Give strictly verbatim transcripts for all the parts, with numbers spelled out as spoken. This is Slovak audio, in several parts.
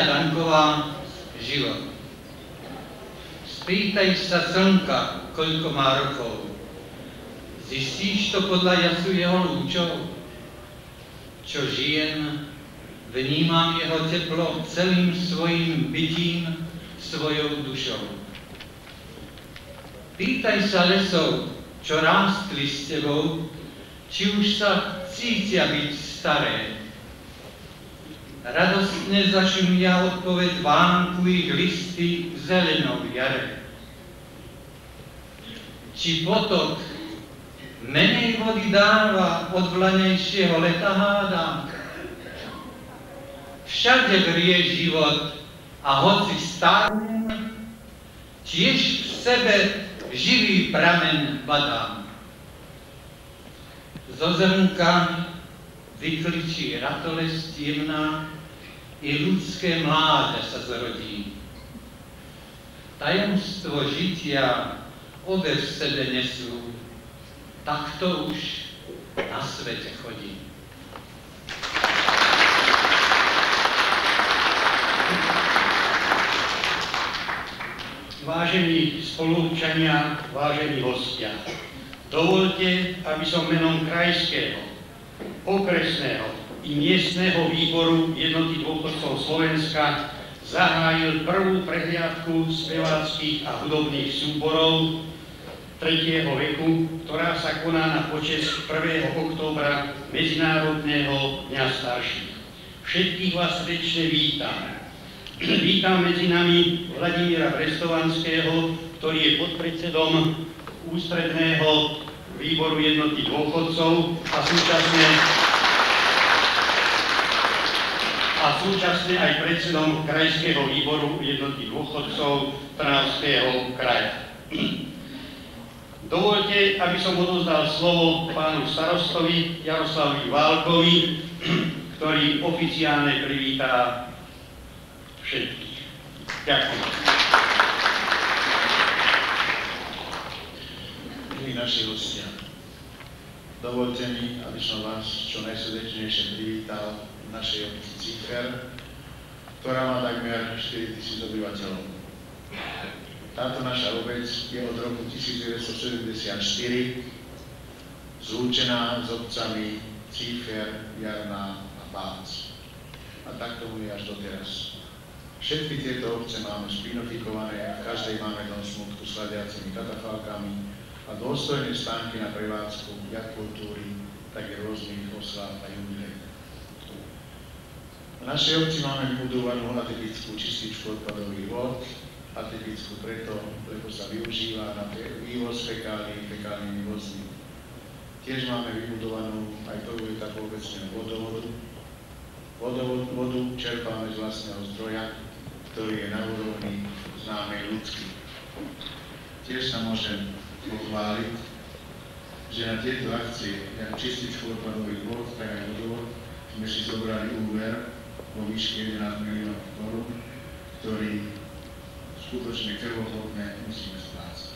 Zuzia Danková, Život. Spýtaj sa slnka, koľko má rokov. Zistíš to podľa jasu jeho lúčov? Čo žijem, vnímam jeho teplo celým svojim bytím, svojou dušou. Pýtaj sa lesov, čo rástli s tebou, či už sa cítia byť staré. Radostne zašumia odpoveď vánku ich listy zelenou jare. Či potok menej vody dáva od vlanejšieho leta hádam. Všade vrie život a hoci stárnem, tiež v sebe živý prameň badám. Zo zrnka vykličí ratolesť jemná, i ľudské mláďa sa zrodí. Tajomstvo žitia obe v sebe nesú, takto už na svete chodí. Vážení spolúčania, vážení hostia, dovoľte, aby som menom krajského, okresného i miestneho výboru Jednoty dôchodcov Slovenska zahájil prvú prehliadku speváckych a hudobných súborov tretieho veku, ktorá sa koná na počesť prvého októbra Medzinárodného dňa starších. Všetkých vás srdečne vítam. Vítam medzi nami Vladimíra Brestovanského, ktorý je podpredsedom ústredného výboru Jednoty dôchodcov a súčasne a súčasne aj predsedom krajského výboru Jednoty dôchodcov Trnavského kraja. Dovoľte, aby som odozdal slovo pánu starostovi Jaroslavovi Válkovi, ktorý oficiálne privítá všetkých. Ďakujem. Milí naši hostia, dovoľte mi, aby som vás čo najsrdečnejšie privítal v našej obci Cífer, ktorá má takmer štyritisíc obyvateľov. Táto naša obec je od roku devätnásťsedemdesiatštyri zlúčená s obcami Cífer, Jarná a Pác. A tak tomu je až doteraz. Všetky tieto obce máme špinofikované, v každej máme dom smutku s hľadiacimi katafalkami a dôstojné stánky na prevádzku jak kultúry, tak i rôznych osláv a jubilej. V našej obci máme vybudovanú atypickú čističku odpadových vôd, atypickú preto, lebo sa využíva na vývoz fekálí fekálnymi vozmi. Tiež máme vybudovanú aj prvú etapu obecného vodovodu. Vodovod, vodu čerpáme z vlastného zdroja, ktorý je na úrovni známej ľudský. Tiež sa môžem pochváliť, že na tieto akcie, jak čističku odpadových vôd, tak aj vodovod, sme si zobrali úver vo výške jedenásť miliónov korún, ktorý skutočne krvohodné musíme splácať.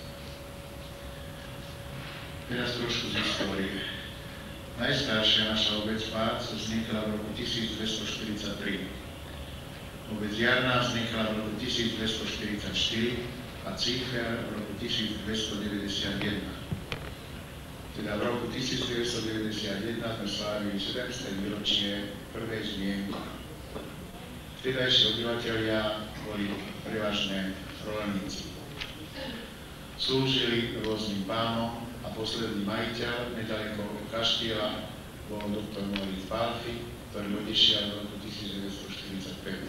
Teraz trošku z histórie. Najstaršia naša obec Pác vznikla v roku tisícdvestoštyridsaťtri. Obec Jarná vznikla v roku tisícdvestoštyridsaťštyri a Cífer v roku tisícdvestodeväťdesiatjeden. Teda v roku tisícdeväťstodeväťdesiatjeden sme slávili sedemsté výročie prvej zmienky. Vtedajší obyvateľia boli prevažne rolníci. Slúžili rôznym pánom a posledný majiteľ nedaleko kaštieľa bol doktor Moritz Pálfy, ktorý odišiel v roku tisícdeväťstoštyridsaťpäť.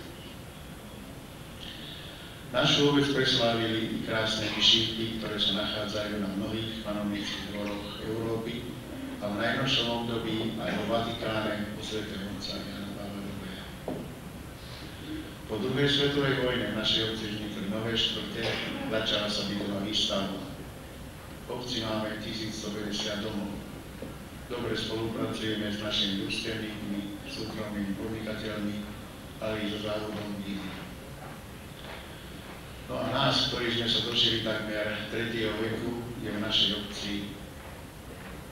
Našu obec preslávili i krásne myšívky, ktoré sa nachádzajú na mnohých panovníckych dvoroch Európy a v najnovšom období aj vo Vatikáne u svätého otca Jana Pavla druhého. Po druhej svetovej vojne v našej obci vznikli nové štvrte, začala sa bytová výstavba. V obci máme tisícstopäťdesiat domov. Dobre spolupracujeme s našimi družstevníkmi, súkromnými podnikateľmi, ale i so závodom Díny. No a nás, ktorí sme sa dožili takmer tretieho veku, je v našej obci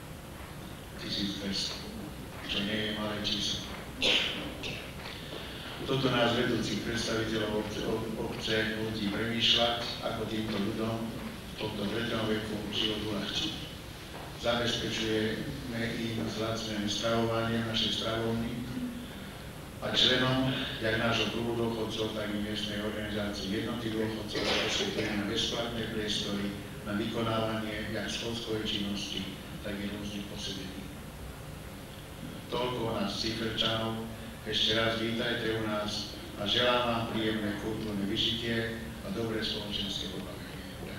tisícdvesto, čo nie je malé číslo. Toto nás vedúcich predstaviteľov obce nutí premýšľať, ako týmto ľuďom v tomto tretrom veku život uľahčiť. Zabezpečujeme im zlacnené stravovanie v našej stravovni a členom, jak nášho kruhu dôchodcov, tak i miestnej organizácie jednoty dôchodcov poskytujeme bezplatné priestory na vykonávanie jak školskej činnosti, tak i rôznych posedení. Toľko o nás Ciferčanov. Ešte raz vítajte u nás a želám vám príjemné kultúrne vyžitie a dobré spoločenské pobavenie.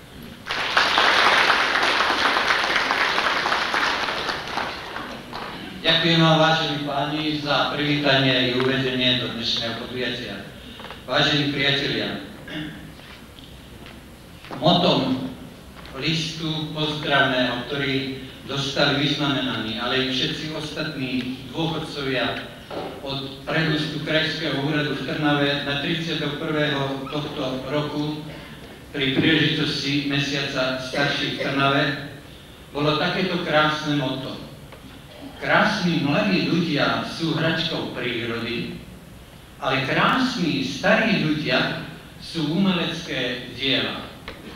Ďakujem vám, vážení páni, za privítanie i uvedenie do dnešného podujatia. Vážení priatelia, motom listu pozdravného, ktorý dostali vyznamenaní, ale i všetci ostatní dôchodcovia od predústu Krajského úradu v Trnave na tridsiateho prvého tohto roku pri príležitosti mesiaca starších v Trnave bolo takéto krásne motto. Krásni mladí ľudia sú hračkou prírody, ale krásni starí ľudia sú umelecké diela.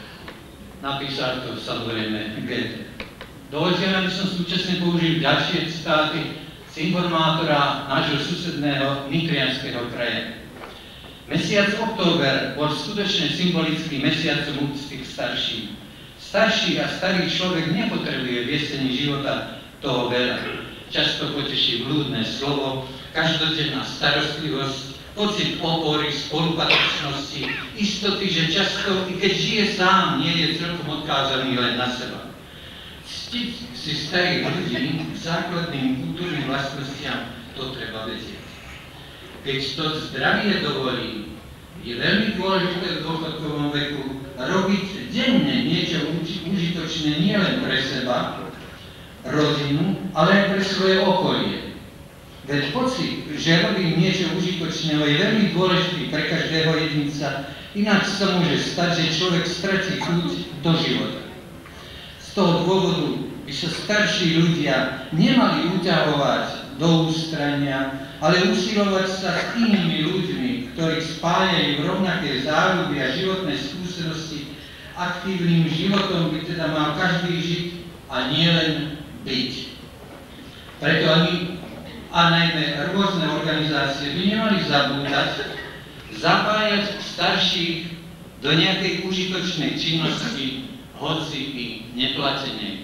Napísal to samozrejme Goethe. Dovolte, aby som súčasne použil ďalšie citáty z informátora nášho susedného Nitrianskeho kraja. Mesiac október bol skutočne symbolický mesiacom úcty k starším. Starší a starý človek nepotrebuje v jeseni života toho veľa. Často poteší blúdne slovo, každodenná starostlivosť, pocit opory, spolupatričnosti, istoty, že často, i keď žije sám, nie je celkom odkázaný len na seba. Ctiť si starých ľudí k základným kultúrnym vlastnostiam, to treba vedieť. Keď to zdravie dovolí, je veľmi dôležité v dôchodkovom veku robiť denne niečo užitočné nielen pre seba, rodinu, ale aj pre svoje okolie. Veď pocit, že robím niečo užitočného, je veľmi dôležitý pre každého jedinca, ináč sa môže stať, že človek stratí chuť do života. Z toho dôvodu by sa starší ľudia nemali uťahovať do ústrania, ale usilovať sa s inými ľuďmi, ktorí spájajú rovnaké záľuby a životné skúsenosti. Aktívnym životom by teda mal každý žiť a nielen byť. Preto ani a najmä rôzne organizácie by nemali zabúdať zapájať starších do nejakej užitočnej činnosti, hoci i neplatenej.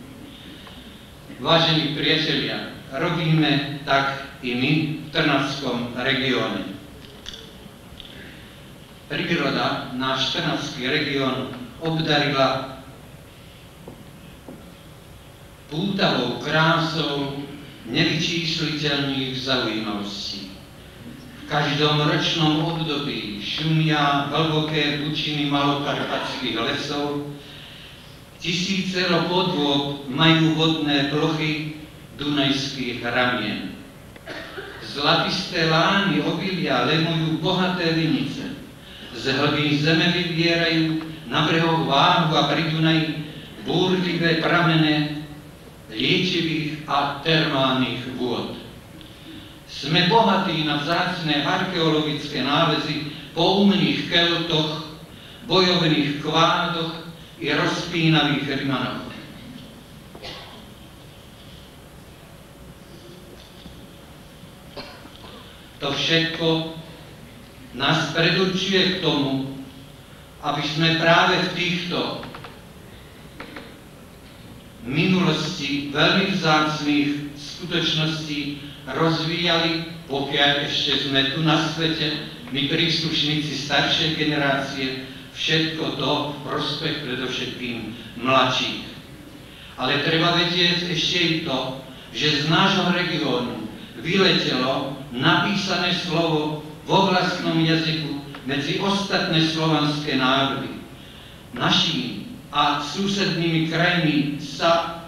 Vážení priatelia, robíme tak i my v Trnavskom regióne. Príroda, náš trnavský región, obdarila pútavou krásou nevyčísliteľných zaujímavostí. V každom ročnom období šumia hlboké pučiny malokarpatských lesov, tisícero podôb majú vodné plochy dunajských ramien. Zlatisté lány obilia lemujú bohaté vinice. Z hlbín zeme vybierajú na brehoch Váhu a pri Dunaji búrlivé pramene liečivých a termálnych vôd. Sme bohatí na vzácne archeologické nálezy po umných keltoch, bojovných kvádoch i rozpínavých rimanoch. To všetko nás predurčuje k tomu, aby sme práve v týchto minulosti veľmi vzácnych skutočností rozvíjali, pokiaľ ešte sme tu na svete, my príslušníci staršej generácie, všetko to v prospech predovšetkým mladších. Ale treba vedieť ešte i to, že z nášho regiónu vyletelo napísané slovo vo vlastnom jazyku medzi ostatné slovanské národy. Našimi a susednými krajmi sa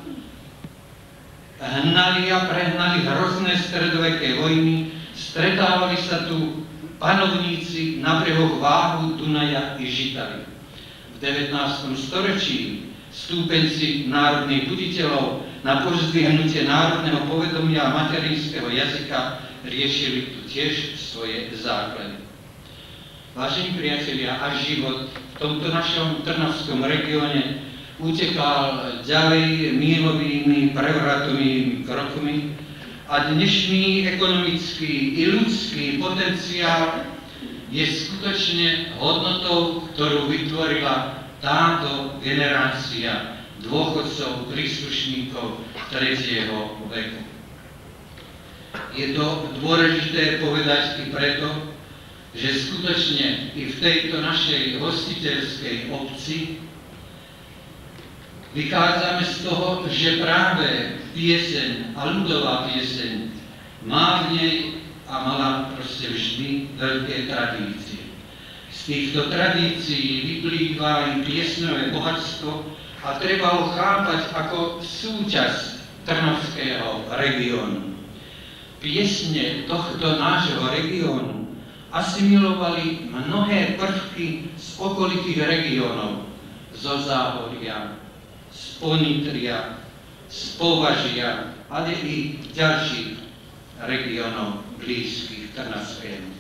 hnali a prehnali hrozné stredoveké vojny, stretávali sa tu panovníci na brehoch Váhu, Dunaja i Žitavy. V devätnástom storočí stúpenci národných buditeľov na pozdvihnutie národného povedomia a materinského jazyka riešili tú tiež svoje základy. Vážení priatelia, a život v tomto našom trnavskom regióne utekal ďalej mílovými prevratovými krokmi a dnešný ekonomický i ľudský potenciál je skutočne hodnotou, ktorú vytvorila táto generácia dôchodcov, príslušníkov tretieho veku. Je to dôležité povedať i preto, že skutočne i v tejto našej hostiteľskej obci vychádzame z toho, že práve pieseň a ľudová pieseň má v nej a mala proste vždy veľké tradície. Z týchto tradícií vyplýva i piesňové bohatstvo a treba ho chápať ako súčasť trnavského regiónu. Piesne tohto nášho regiónu asimilovali mnohé prvky z okolitých regiónov, zo Záhoria, z Ponitria, z Považia, ale i ďalších regiónov blízkych Trnavskému.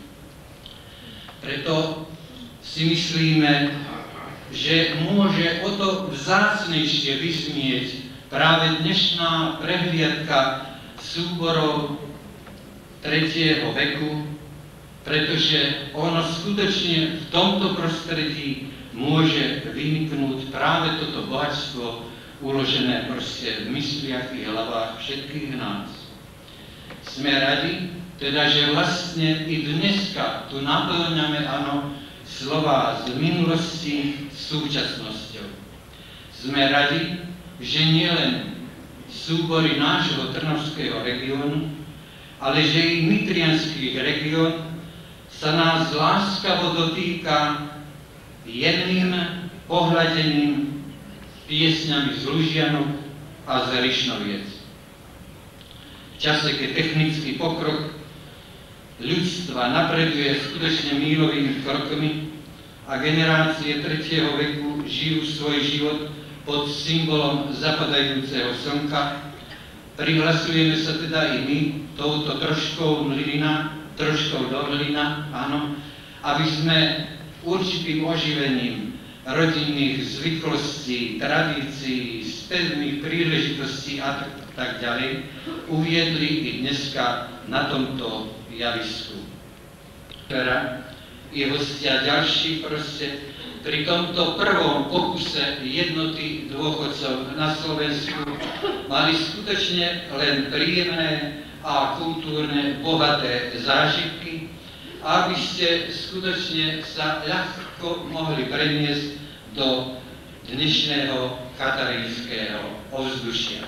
Preto si myslíme, že môže o to vzácnejšie vyznieť práve dnešná prehliadka súborov tretieho veku, pretože ono skutočne v tomto prostredí môže vyniknúť práve toto bohatstvo uložené proste v mysliach i hlavách všetkých nás. Sme radi, teda, že vlastne i dneska tu naplňame, áno, slová z minulosti súčasnosťou. Sme radi, že nielen súbory nášho trnavského regiónu, ale že i nitriansky región sa nás láskavo dotýka jemným pohľadením piesňami z Lužianok a z Rišnoviec. V čase, keď technický pokrok ľudstva napreduje skutočne mílovými krokmi a generácie tretieho veku žijú svoj život pod symbolom zapadajúceho slnka, prihlasujeme sa teda i my touto troškou mlina, troškou do mlyna, áno, aby sme určitým oživením rodinných zvyklostí, tradícií, spevných príležitostí a tak ďalej uviedli i dneska na tomto javisku. Teda i hostia ďalší proste pri tomto prvom pokuse jednoty dôchodcov na Slovensku mali skutočne len príjemné a kultúrne bohaté zážitky, aby ste skutočne sa ľahko mohli preniesť do dnešného katarínskeho ovzdušia.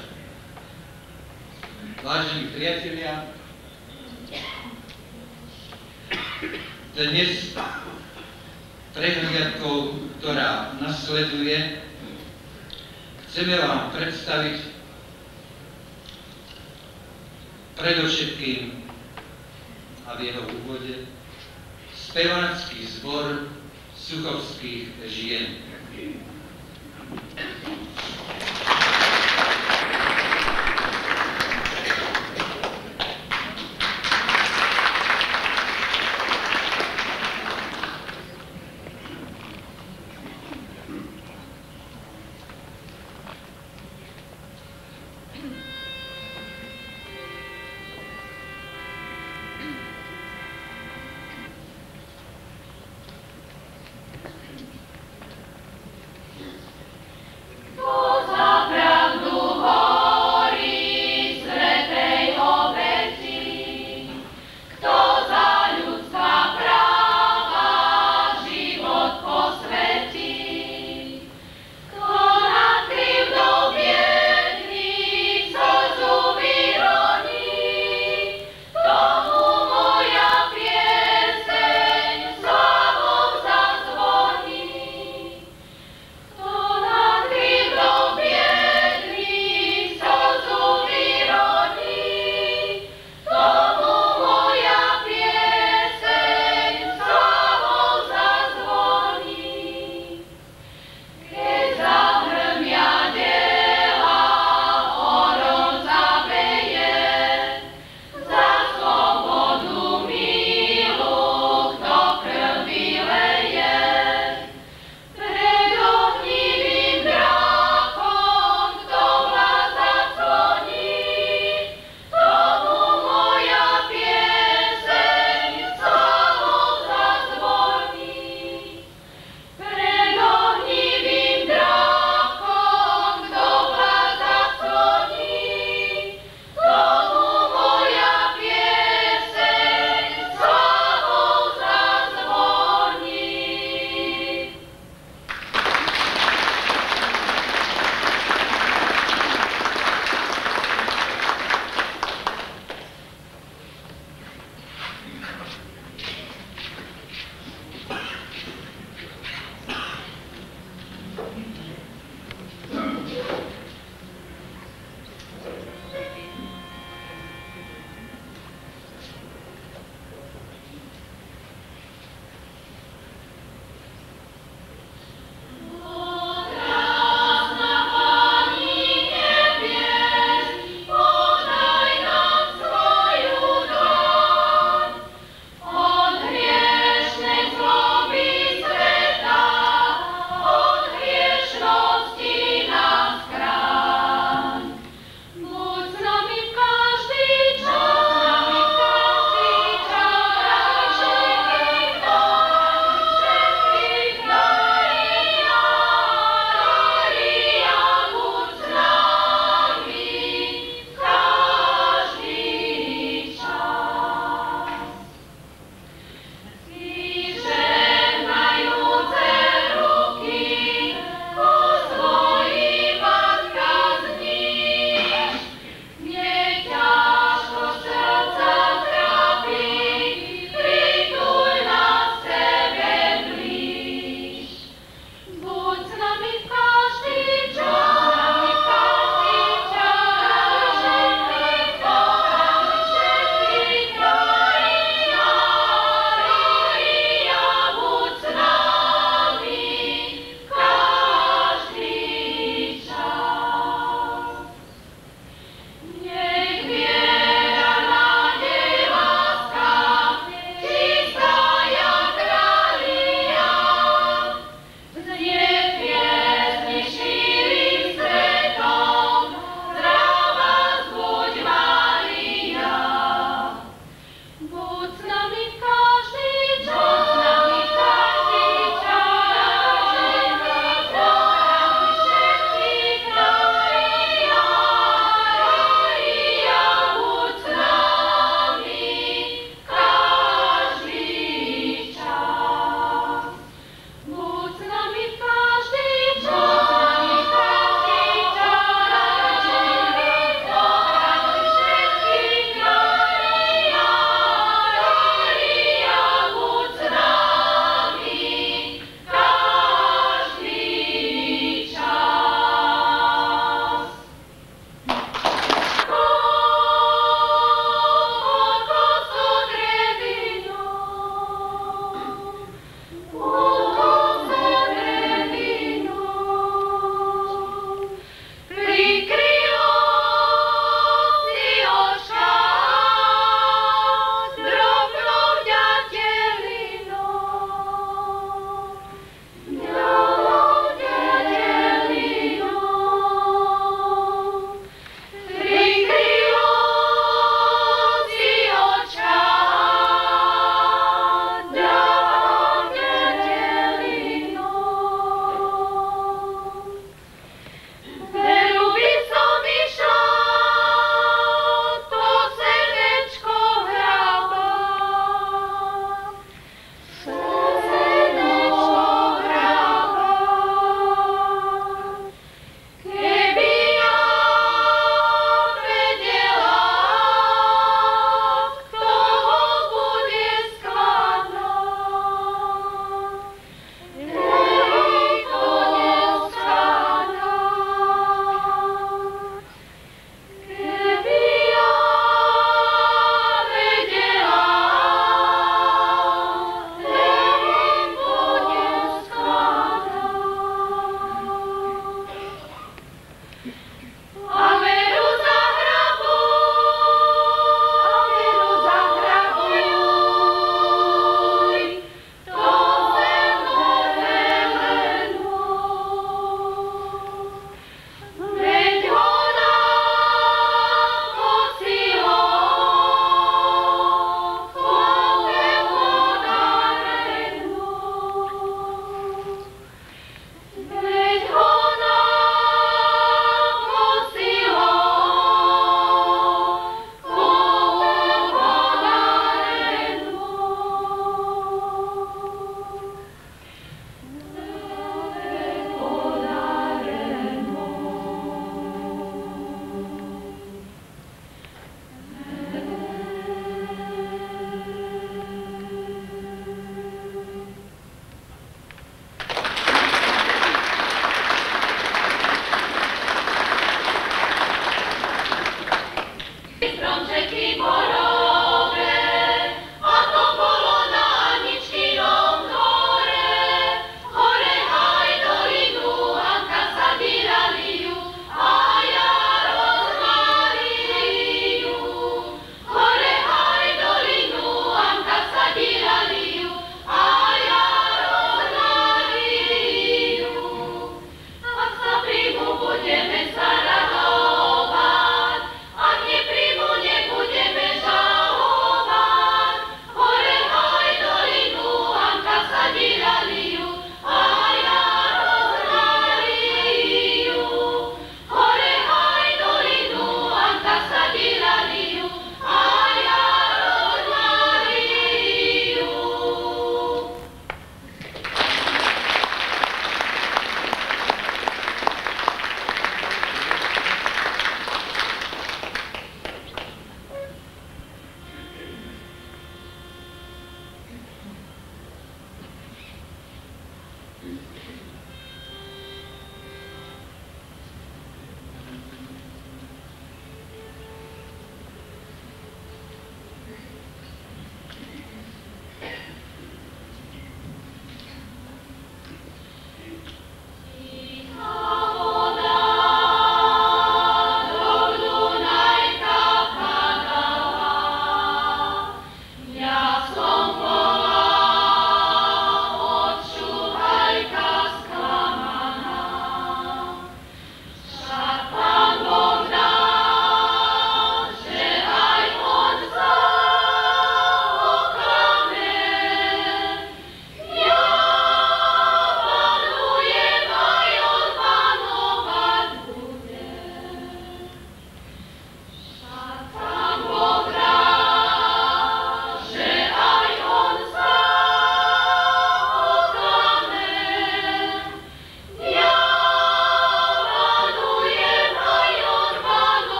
Vážení priatelia, dnes prehliadkou, ktorá nasleduje, chceme vám predstaviť predovšetkým a v jeho úvode spevácky zbor suchovských žien.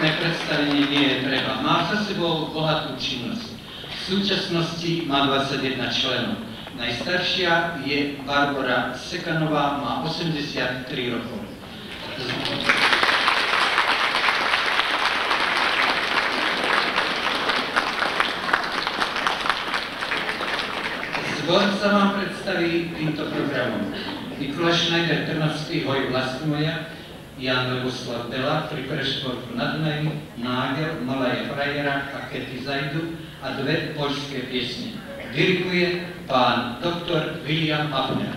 samotné predstavenie nie je treba. Má za sebou bohatú činnosť. V súčasnosti má dvadsaťjeden členov. Najstaršia je Barbora Sekanová, má osemdesiattri rokov. Zbor sa vám predstaví týmto programom. Mikuláš Schneider Trnavský, Hoj vlasy moja, Jan Leboslav Bela, pri Prešportu nad Dunajem, Nágel, Malaja Frajera a Kety Zajdu a dve poľské piesne. Diriguje pán doktor William Hafner.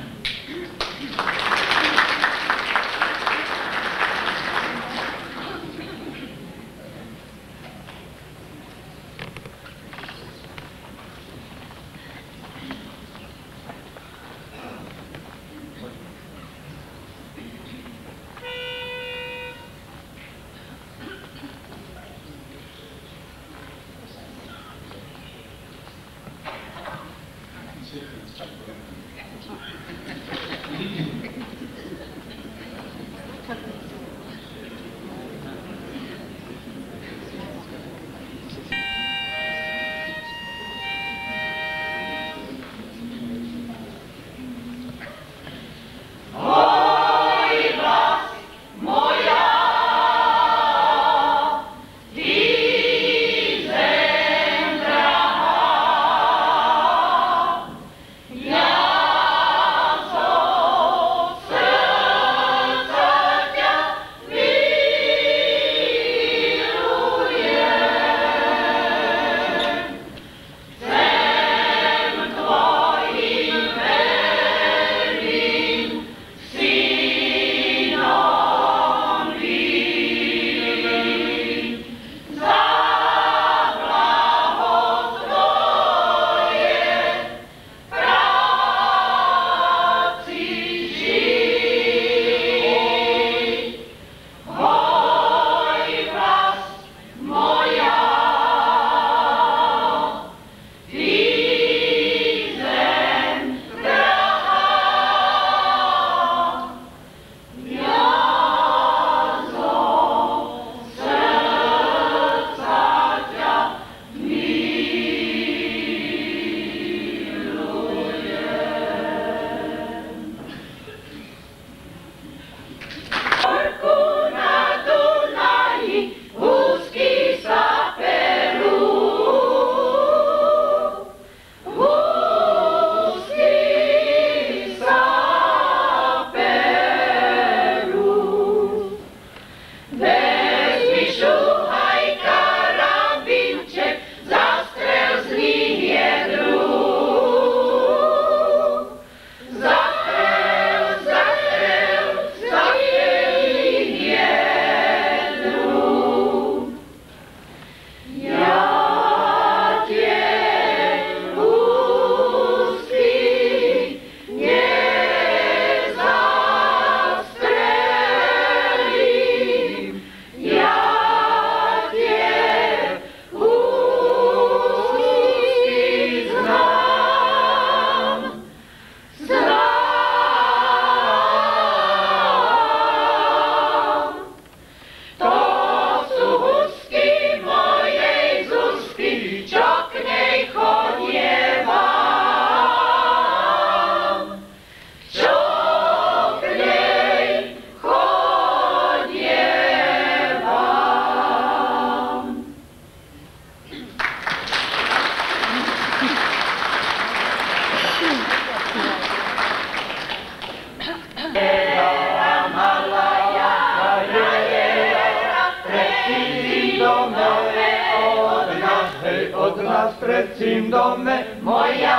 Predtím dome moja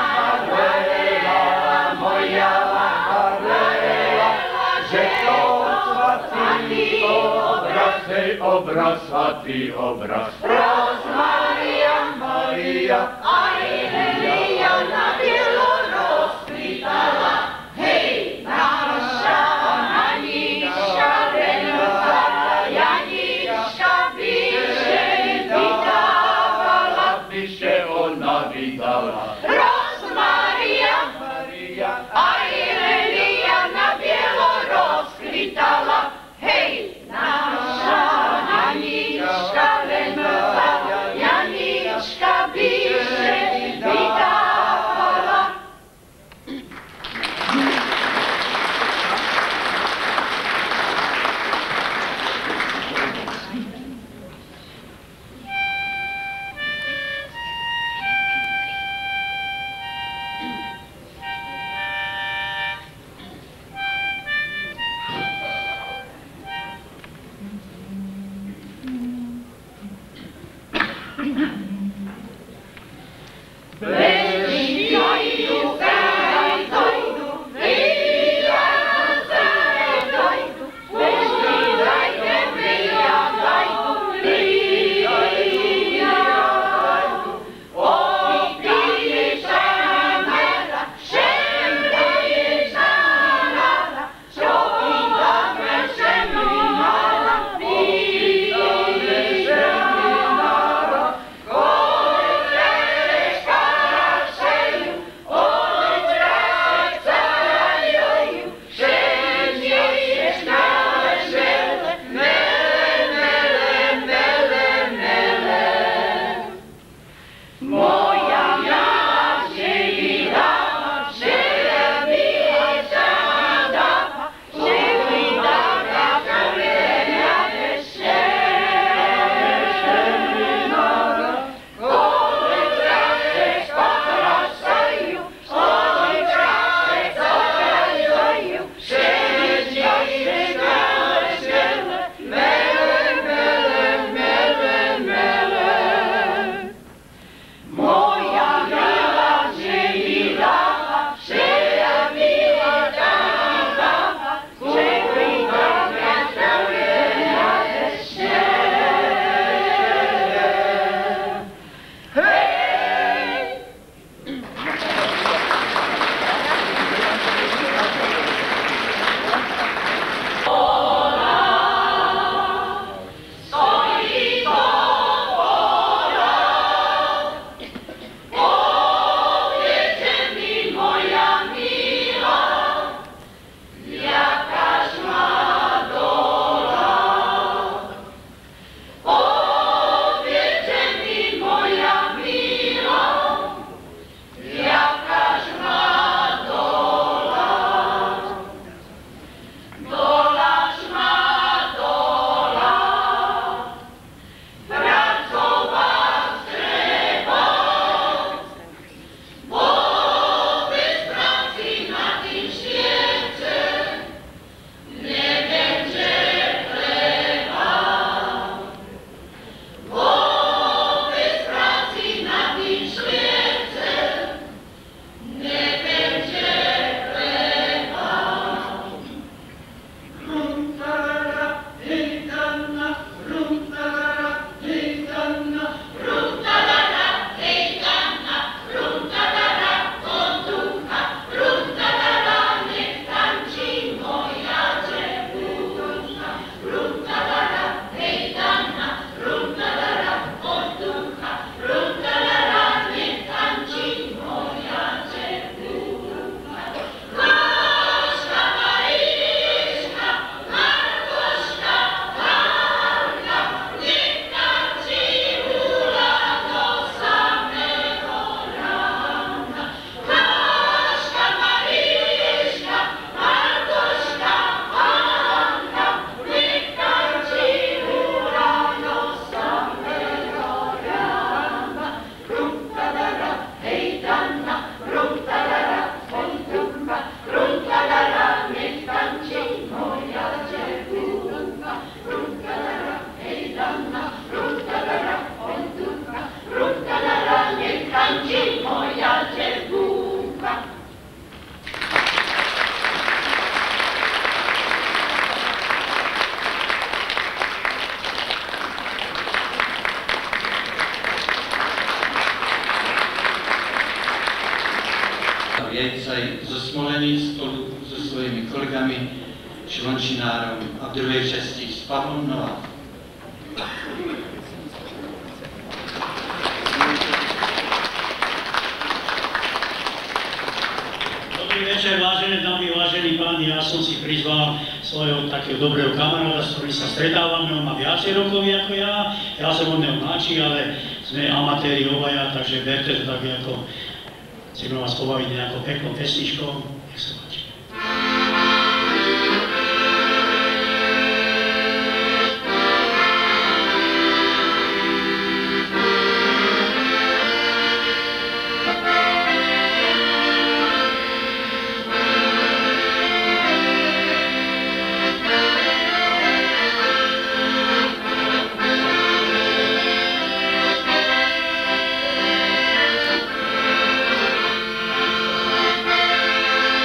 Marlela, moja Marlela, že to svatý obraz, hej, obraz, svatý obraz. Ros Maria, Maria, aj Helia na bielo rozkvitala, hej, naša Anička, Renata, Janička, vyše vydávala, vyše ona vydala. Ros Maria, Maria, aj Helia na bielo rozkvitala, hej, naša Anička, Smoleny spolu so svojimi kolegami Šlončinárom a v druhej časti s Pavlom Novákom. Dobrý večer, vážené dámy, vážení páni, ja som si prizval svojho takého dobrého kamaráda, s ktorým sa stretávame, on má viacej rokov ako ja, ja som od neho mladší, ale sme amatéri obaja, takže berte to tak, ako chceme vás pobaviť nejakou peknou pesničkou. Nech sa páči. Thank you.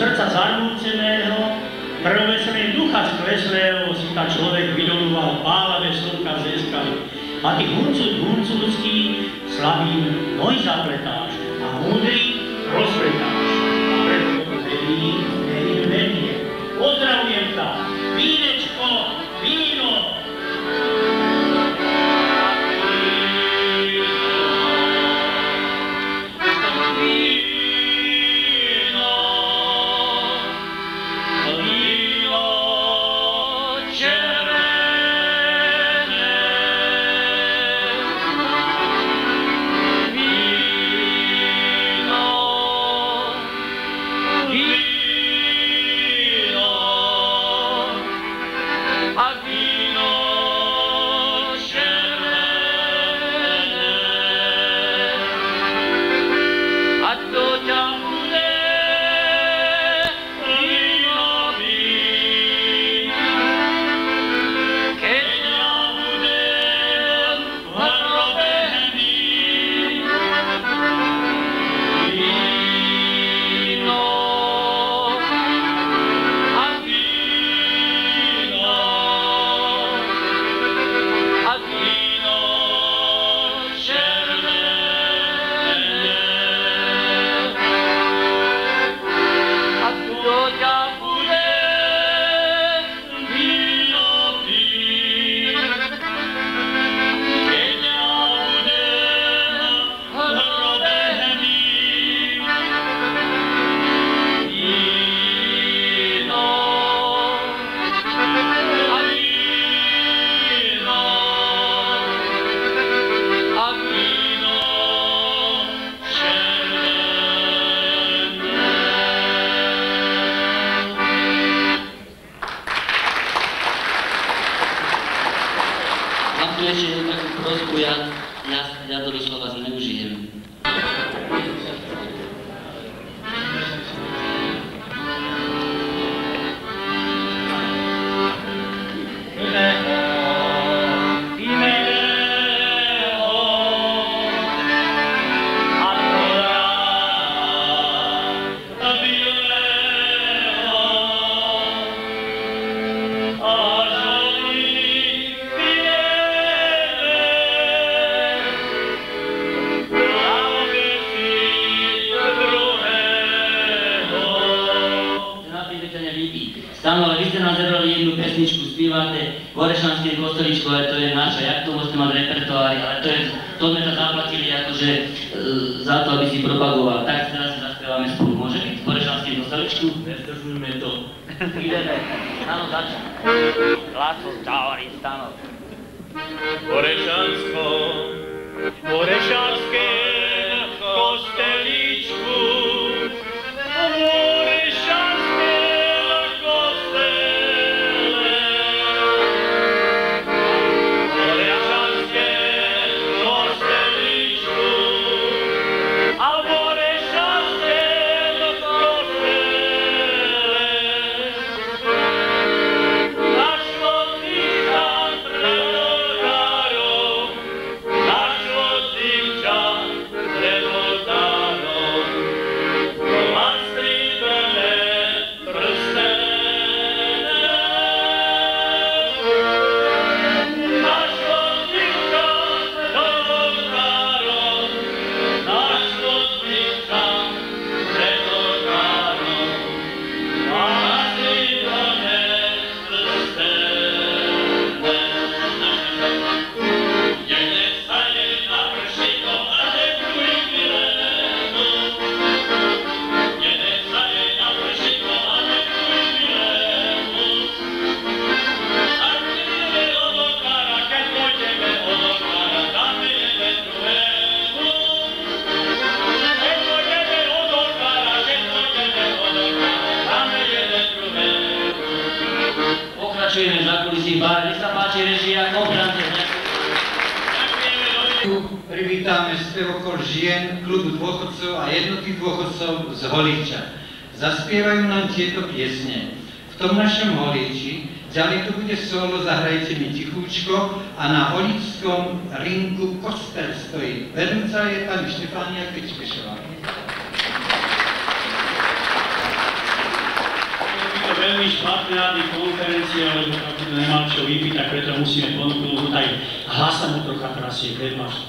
srdca zarmúceného, prvovečnej ducha skleslého si tá človek vydolúval pálavé slnka zeskali. A ty hurcu, hurcu ľudský slabým noj zapletáš a múdry rozpletáš. A preto to verí, verí, verí. Pozdravujem ťa, vínečko, víno. Privítame spevokol žien, klub dôchodcov a jednoty dôchodcov z Holíča. Zaspievajú nám tieto piesne. V tom našom Holíči, ďalej tu bude solo, zahrajte mi tichúčko a na holíčskom ringu kostel stojí. Vedúca je pani Štefánia Kečkešová. veľmi špatná konferencia, lebo takto nemal čo vypiť, tak preto musíme ponúknuť aj hlasa mu trocha trasie. Predmáš.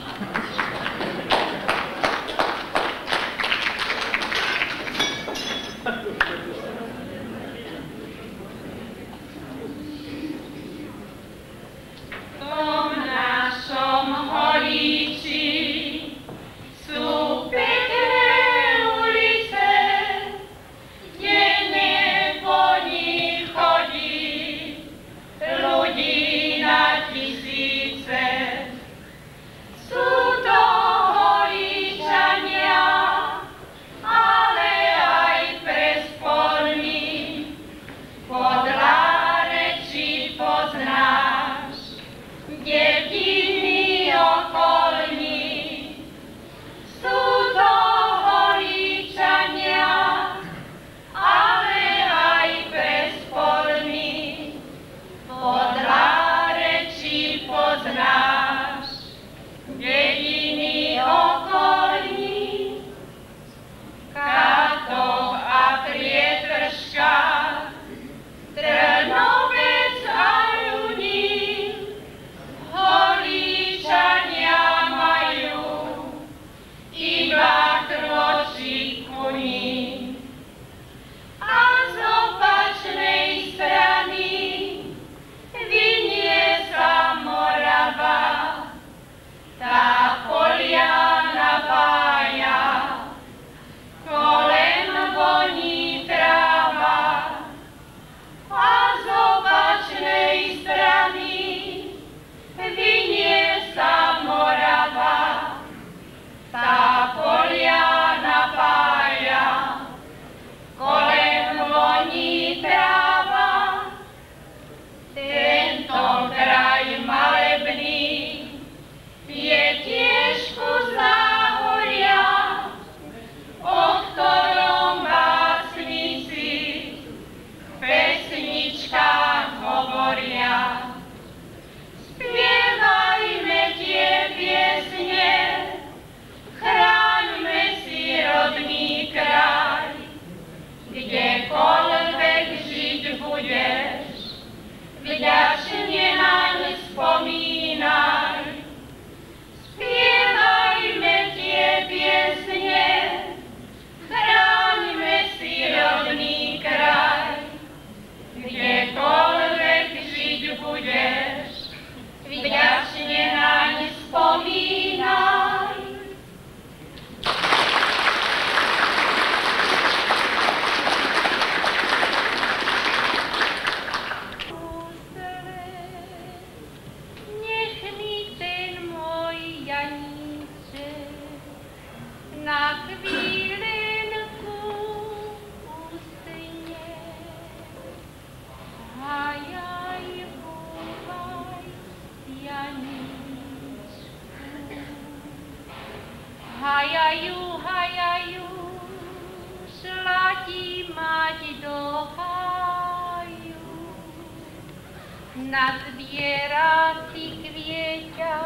Nazbiera si kvieťa,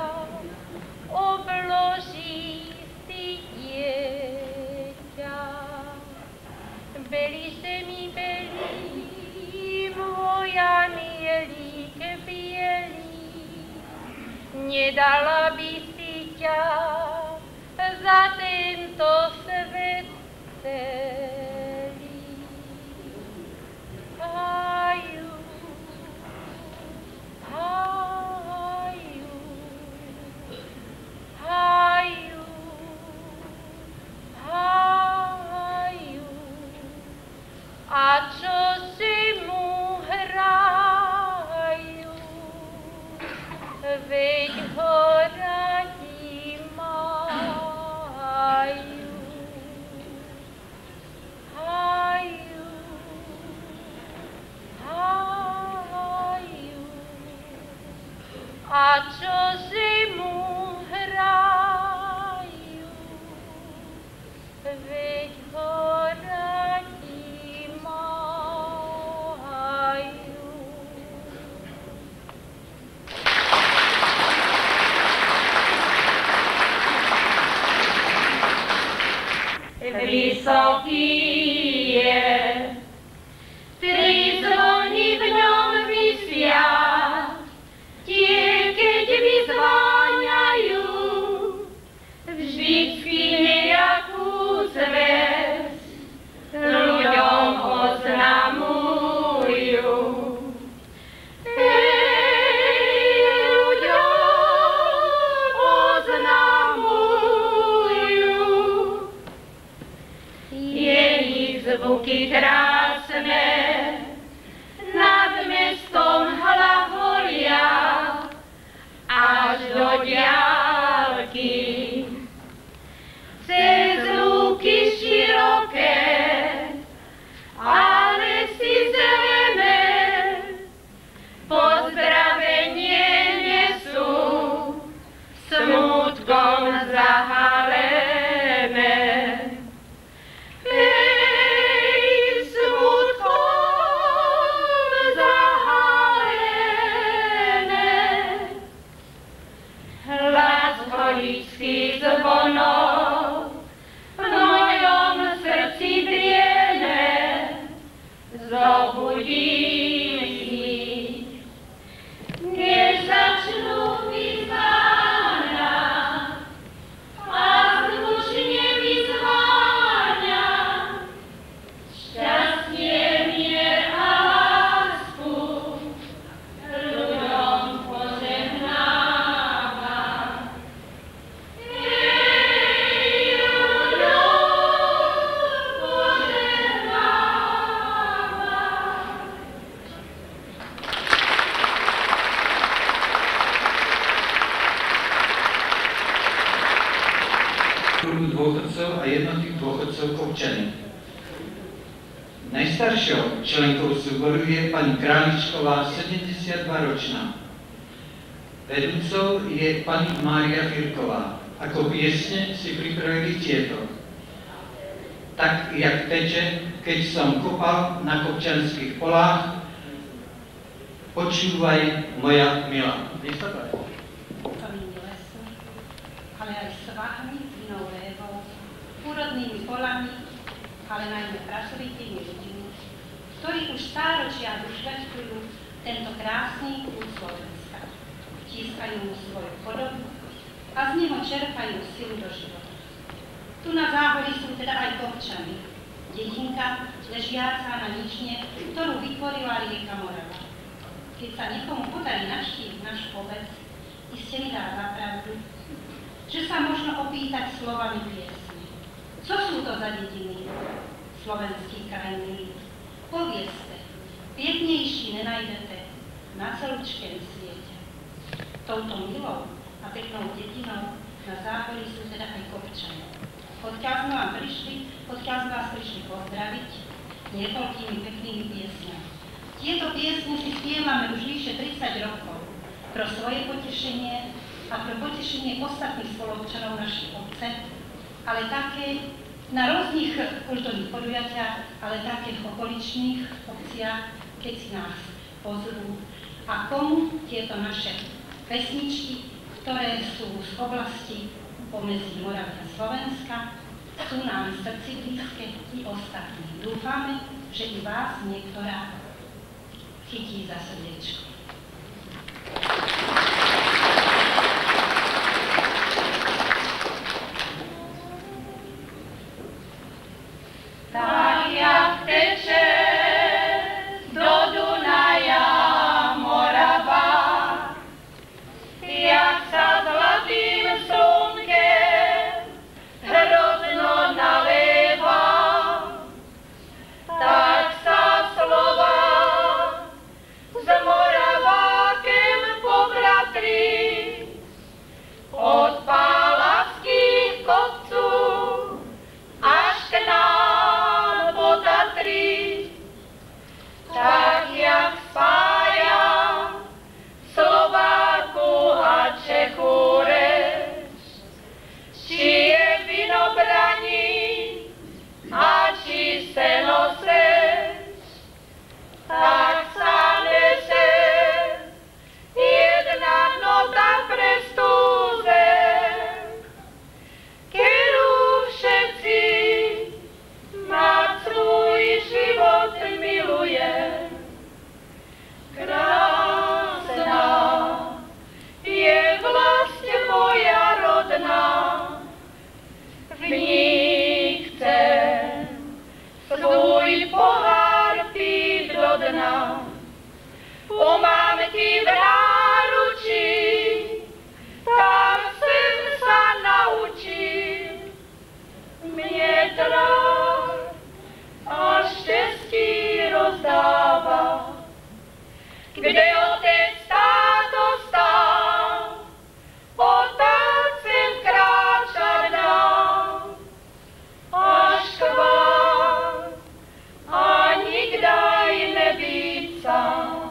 obloží si dieťa. Beli se mi beli, moja mielík bielý, nedala by si ťa za tento svet celý. Haju, haju, haju, haju. A čo si mu hrajú, veď ho radi majú. Haju, haju. A čo si mu hrajú, veď ho radi majú. Vysoký je, tri budím si, než začnú vyzváňať a zdušne vyzváňať šťastie, mier a lásku ľuďom požehnáva. Hej, ľuďom požehnáva. Kruhu dôchodcov a jednotých dôchodcov Kopčany. Najstaršou členkou súboru je pani Králičková, sedemdesiatdvaročná. Vedúcou je pani Mária Firková. Ako piesne si pripravili tieto. Tak, jak teče, keď som kopal na kopčanských polách, počúvaj, moja milá. Nech sa páči. Plný lesu, ale aj svahmi s inou révou, úrodnými polami, ale najmä pracovitými ľuďmi, ktorí už stáročia ušľachtujú tento krásny kút Slovenska. Vtískajú mu svoju podobu a z neho čerpajú silu do života. Tu na záhori sú teda aj Kopčany, dedinka ležiaca na nične, ktorú vytvorila rieka Morava. Keď sa niekomu podarí navštíviť náš obec, iste mi dá za pravdu, že sa možno opýtať slovami piesne. Co sú to za dediny? Slovenský kraj milý. Povieste, pieknejší nenajdete na celúčkem svete. Touto milou a peknou dedinou na záhori sú teda aj Kopčania. Odkiaľ sme vám prišli, odkiaľ sme vás prišli pozdraviť niekoľkými peknými piesňami. Tieto piesne si spievame už vyše tridsať rokov pro svoje potešenie a pro potešenie ostatných spoluobčanov našej obce, ale také na rôznych kultúrnych podujatiach, ale také v okoličných obciach, keď si nás pozrú. A komu tieto naše pesničky, ktoré sú z oblasti pomedzi Moravy a Slovenska, sú nám v srdci blízke i ostatní. Dúfame, že i vás niektorá chytí za srdiečko. Tak jak teče do Dunaja Morava, jak sa zlatým slnkem hrozno nalieva, tak sa slova s Moravákem pobratrí od Pálavských kopců až k nám po Tatry, tak jak spája Slováku a Čechu reč, či je vinobraní a či seno seč, tak sa nese jedna nota pre stúzem, ktorú všetci na svoj život milujem. Krásna je vlast moja rodná, v ní chcem svoj pohár piť do dna. U mamky v náručí, tam sem sa naučím mietrať a štěstí rozdává. Kde otec táto stál, otec sem kráčať dál, až k vám a nikdaj nebýt sám.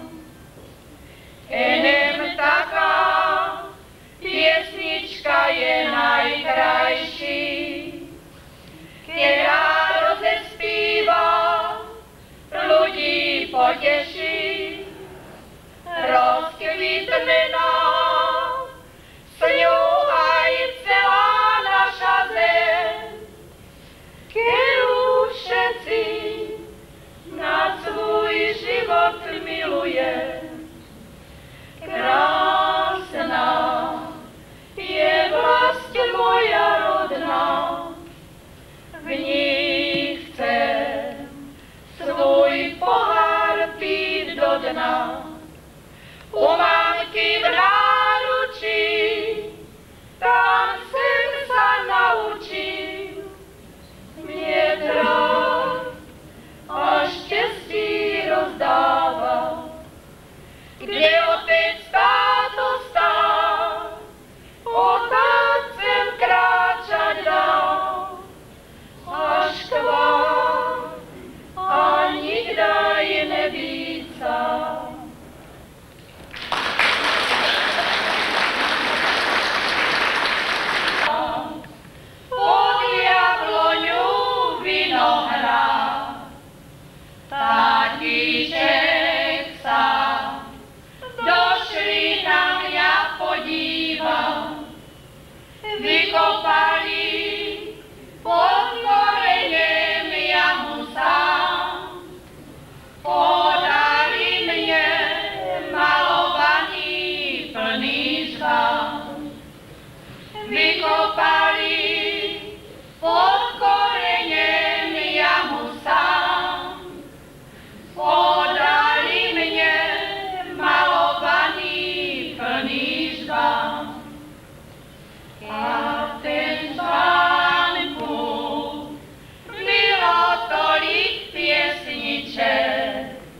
Enem taká piesnička je najkrajší, ktorá rozespíva, ľudí poteší, rozkvitne nám s ňou aj celá naša zem, ktorú všetci na svoj život ladna. U mamky v náručí, tam sem sa naučím miedra a štěstí rozdává. Kde otec táto stál, otcem kráčať dál, až k vám a nikdaj nebýt sám. Pod jabloňu vinohrad, tatíček sám, došli na mňa podívat, vykopali pod koreňem jamu sám, podali mne malovaný plný žván. Vykopali pod koreňem jamu sám, podali mne malovaný plný žván. A ten žvánku bylo tolik piesniček,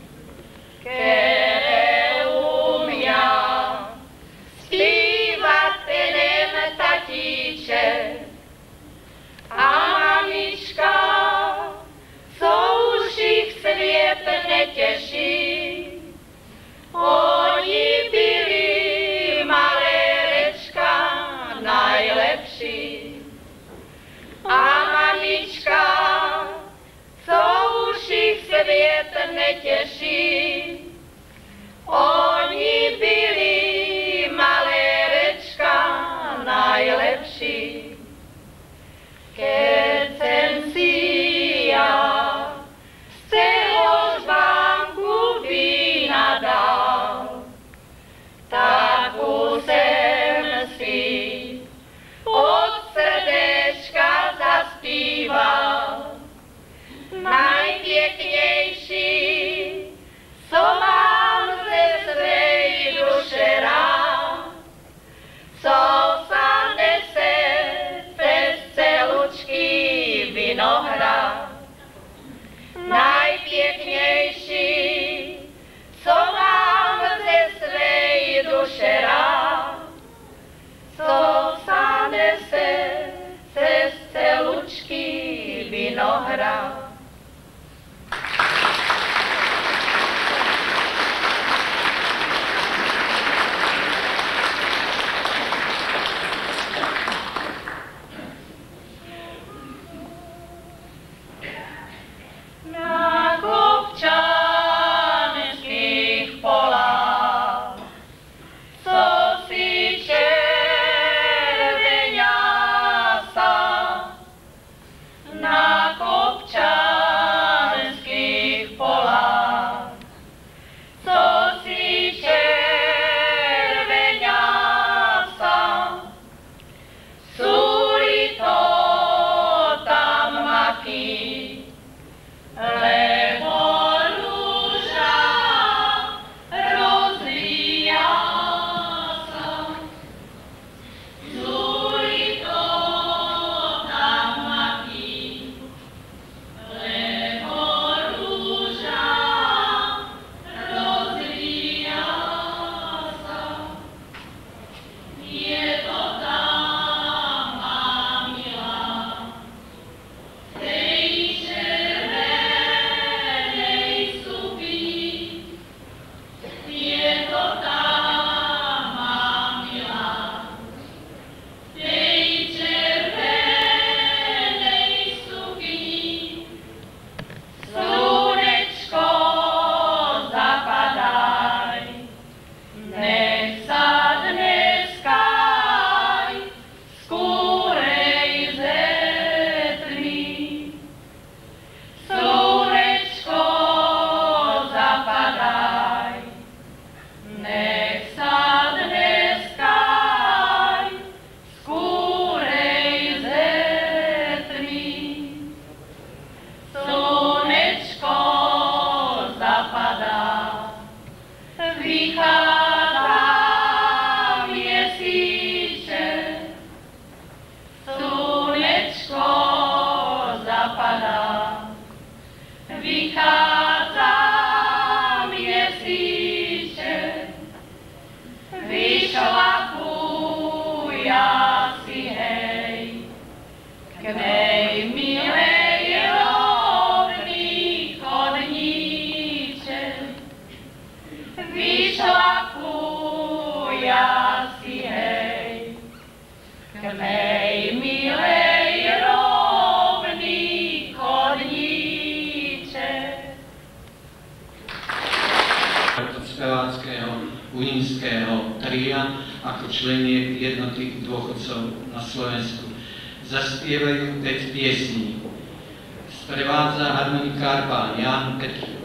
speváckého unínskeho tria ako členiek jednoty dôchodcov na Slovensku. Zaspievajú päť piesní. Sprevádza harmonikár pán Jan Petr.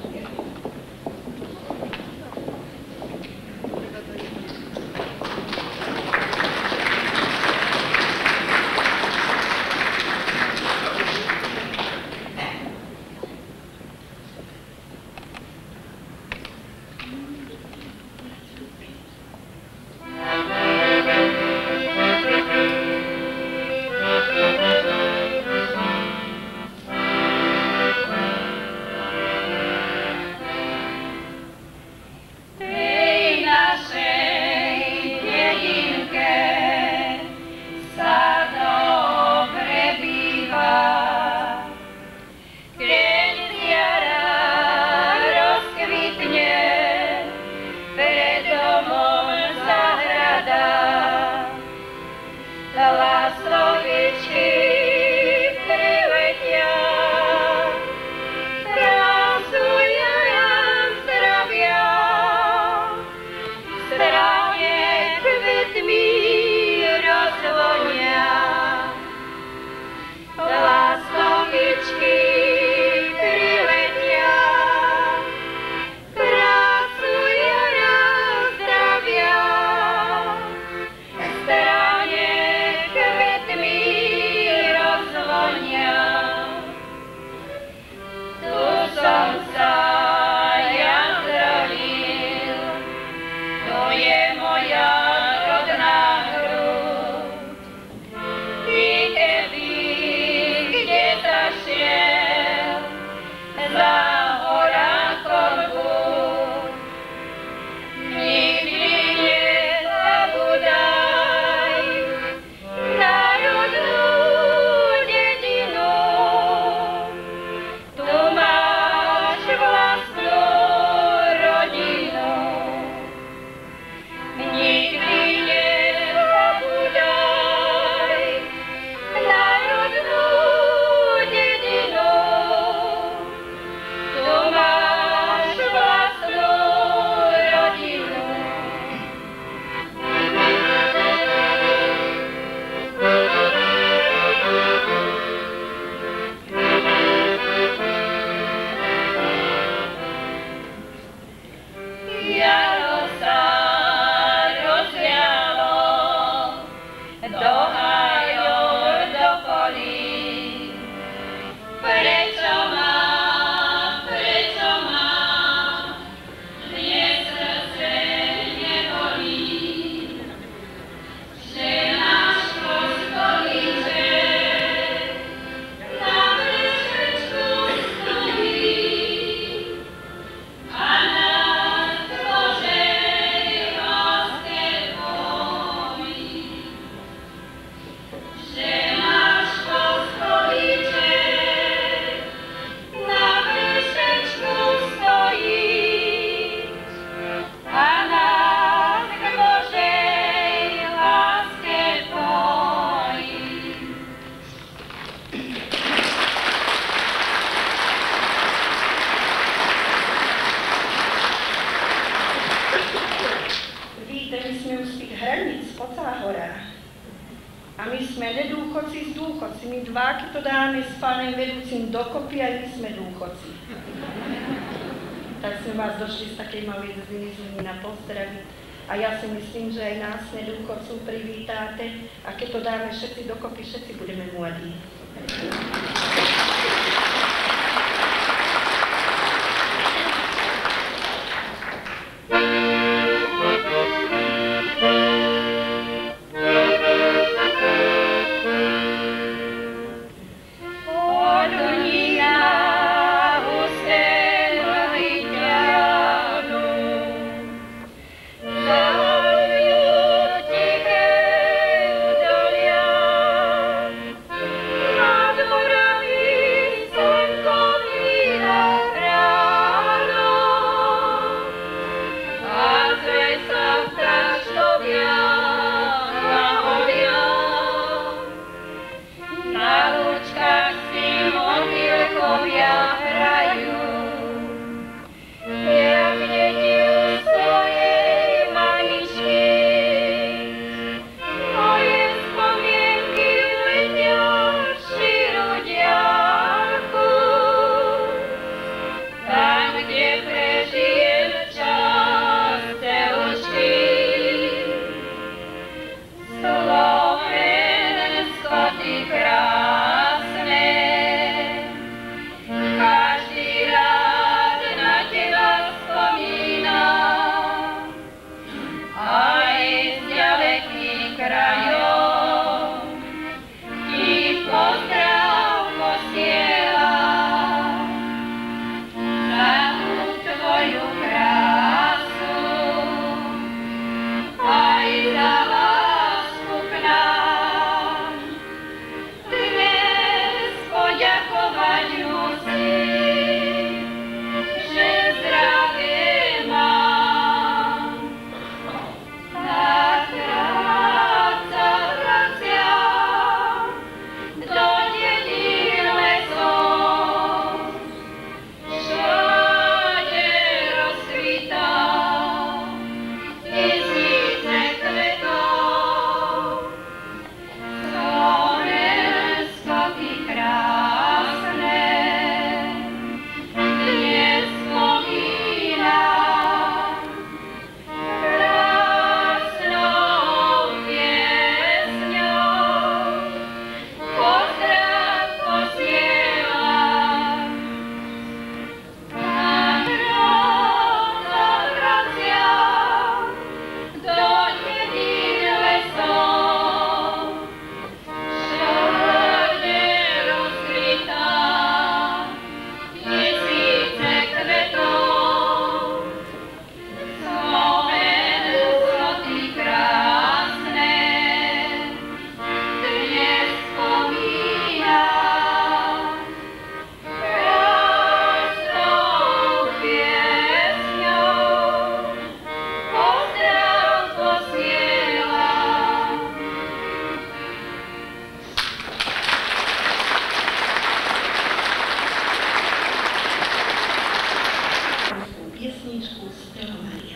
Dokopy aj my sme dôchodci. Tak sme vás došli z takej malej dediny Zlína pozdraviť. A ja si myslím, že aj nás nedôchodcov privítáte a keď to dáme všetci dokopy, všetci budeme mladí. Adora pesničku Stella Maria.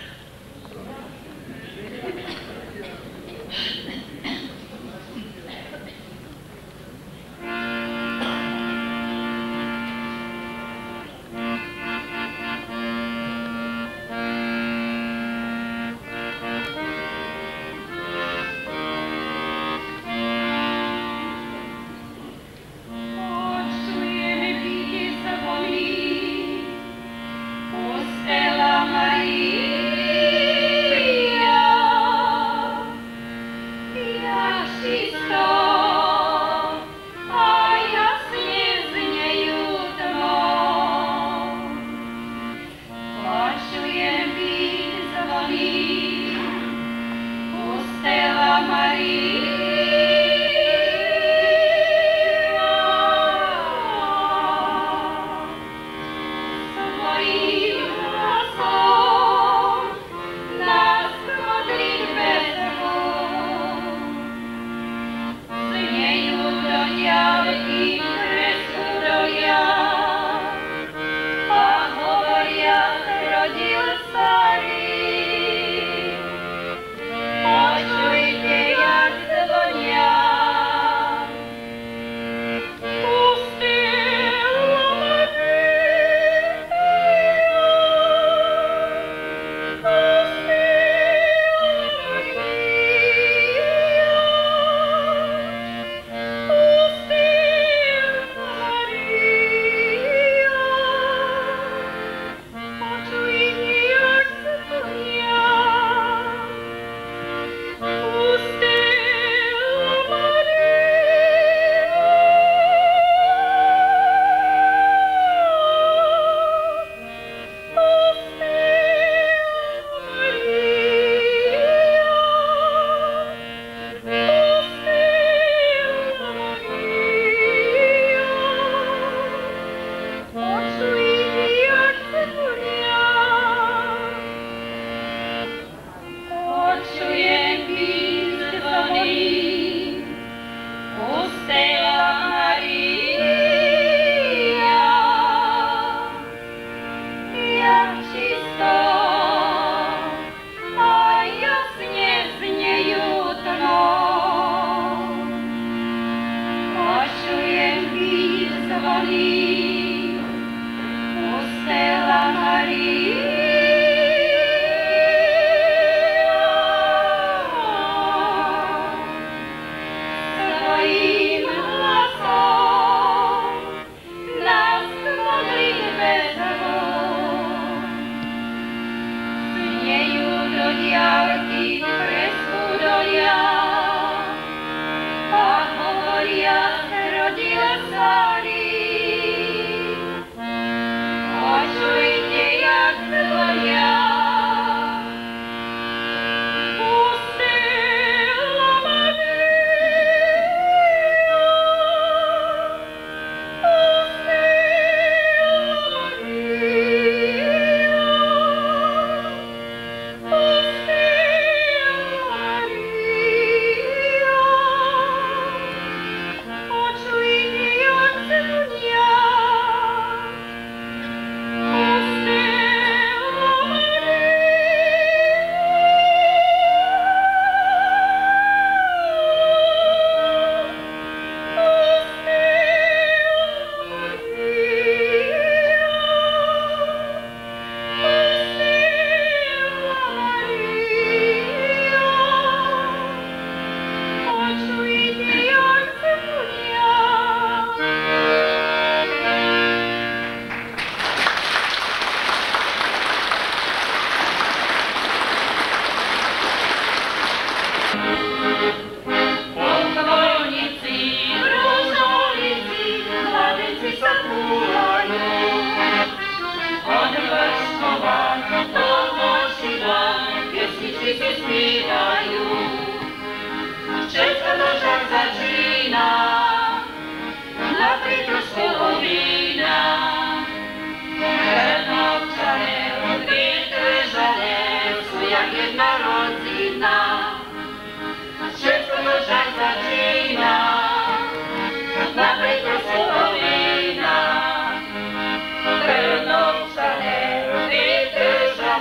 Thank you.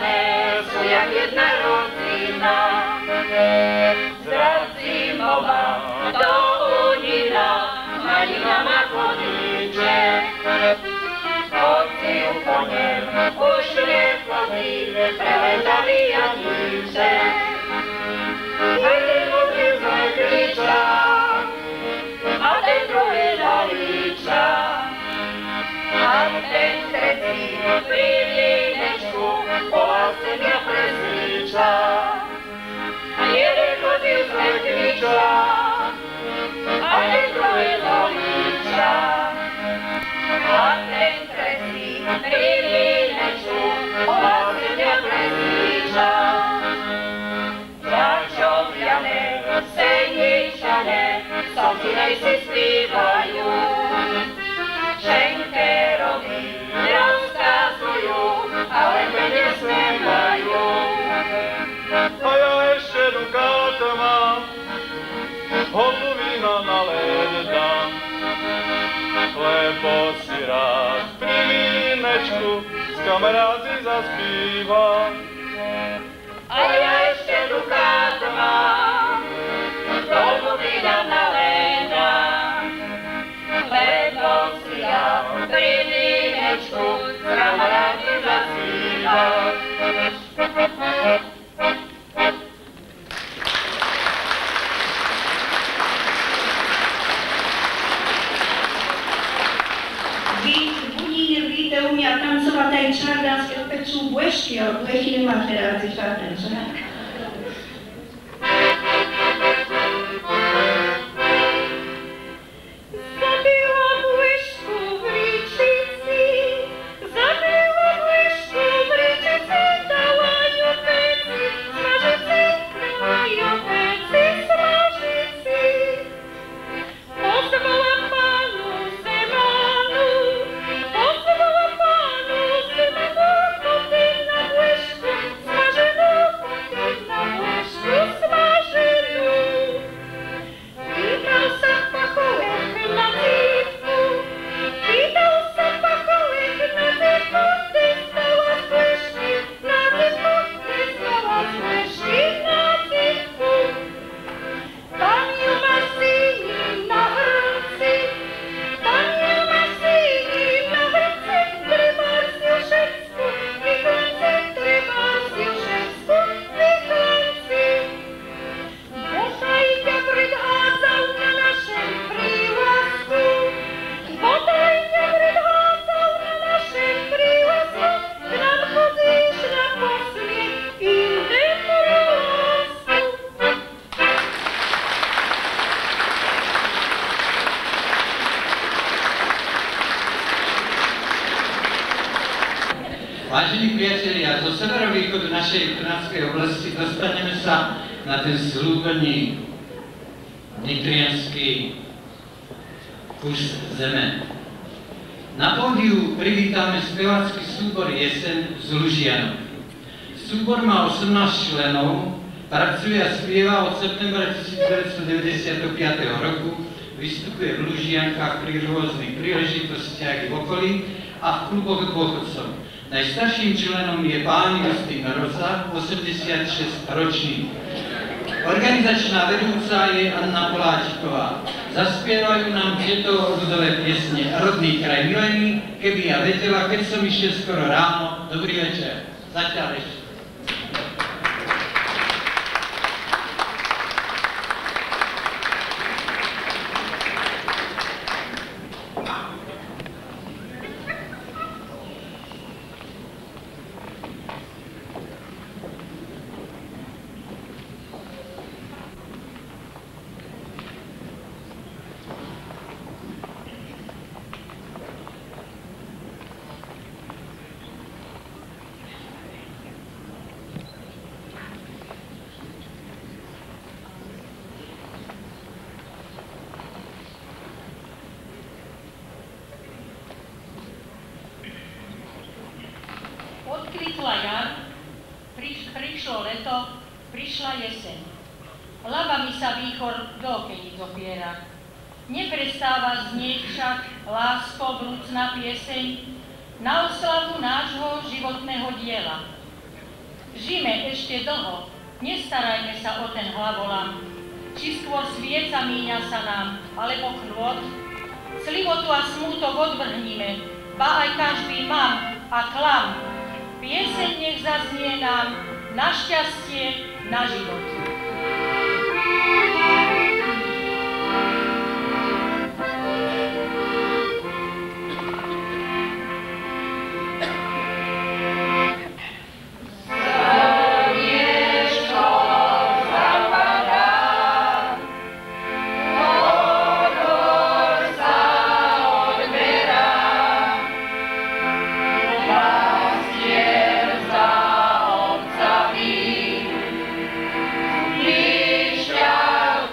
jedna rodzina, zrazimowa to unina, malina ma konicze. Chodzi u konie, uśmiechami, preletami jadnicze. Jeden mówił zaklicza, a ten drugi zalicza. A ten trzeci przy lineczku po łasce miał preslicza. A jeden chodził zaklicza, a ten drugi zalicza. A ten trzeci przy lineczku po łasce miał preslicza. Braciowjane, seniczane, sądzilej się śpiewają. Szenkerowi rozkazują, ale my nie śpiewają. A ja jeszcze dukata mam, hodu wina na led dam. Lebo si rád pri vínečku s kamarády zaspívam. A ja ešte dukát mám, hodu vina na led dam. Lebo si rád pri vínečku s kamarády zaspívam. Budíte umět tancovat tady čardánské pečů bůžky, ale bůžky nemáte rádi žádné, že? Zabiła błyszku w ryczycy, zabiła błyszku w ryczycy, dała ją pecy, smażycy, dała ją pecy, smażycy. Pozwała panu Zemanu, pozwała panu Zemanu, potem na błyszku smażynu, potem na błyszku smażynu. Witał zapachołek na dziwku, witał zapachołek na dziwku, ty stała z błyszki na dziwku, ty stała z błyszki na dziwku. Tam ją ma syni na ręce, tam ją ma syni na ręce, trzeba z Juszewsku, wychlęce, trzeba z Juszewsku, wychlęce. Botaj wiatr dadzał na naszym przyłasku, botaj wiatr dadzał na naszym przyłasku, k nam chodzisz na posłie innym lasku. Vážení priatelia, zo severovýchodu našej Trnavskej oblasti dostaneme sa na ten slúbený nitrianský kus zeme. Na pódiu privítame spevácky súbor Jeseň z Lužianov. Súbor má osemnásť členov, pracuje a spieva od septembra devätnásťstodeväťdesiatpäť roku, vystupuje v Lužiankách pri rôznych príležitostiach i v okolí a v kluboch dôchodcov. Najstarším členom je pán Justín Roza, osemdesiatšesť ročný. Organizačná vedúca je Anna Poláčiková. Zaspievajú nám tieto ľudové piesne Rodný kraj milený, Keby ja vedela, Keď som išiel skoro ráno. Dobrý večer. Zatiaľ ešte. Odkvitla jar, priš, prišlo leto, prišla jeseň. Labami sa výchor do okení zopiera. Neprestáva znieť však lásko vrúcna pieseň na oslavu nášho životného diela. Žime ešte dlho, nestarajme sa o ten hlavolam. Či skôr svieca míňa sa nám, alebo knôt. Slivotu a smútok odvrhníme, ba aj každý mám a klam. Pieseň nech zaznie nám na šťastie, na život. Pastier za ovcami, blíž ťa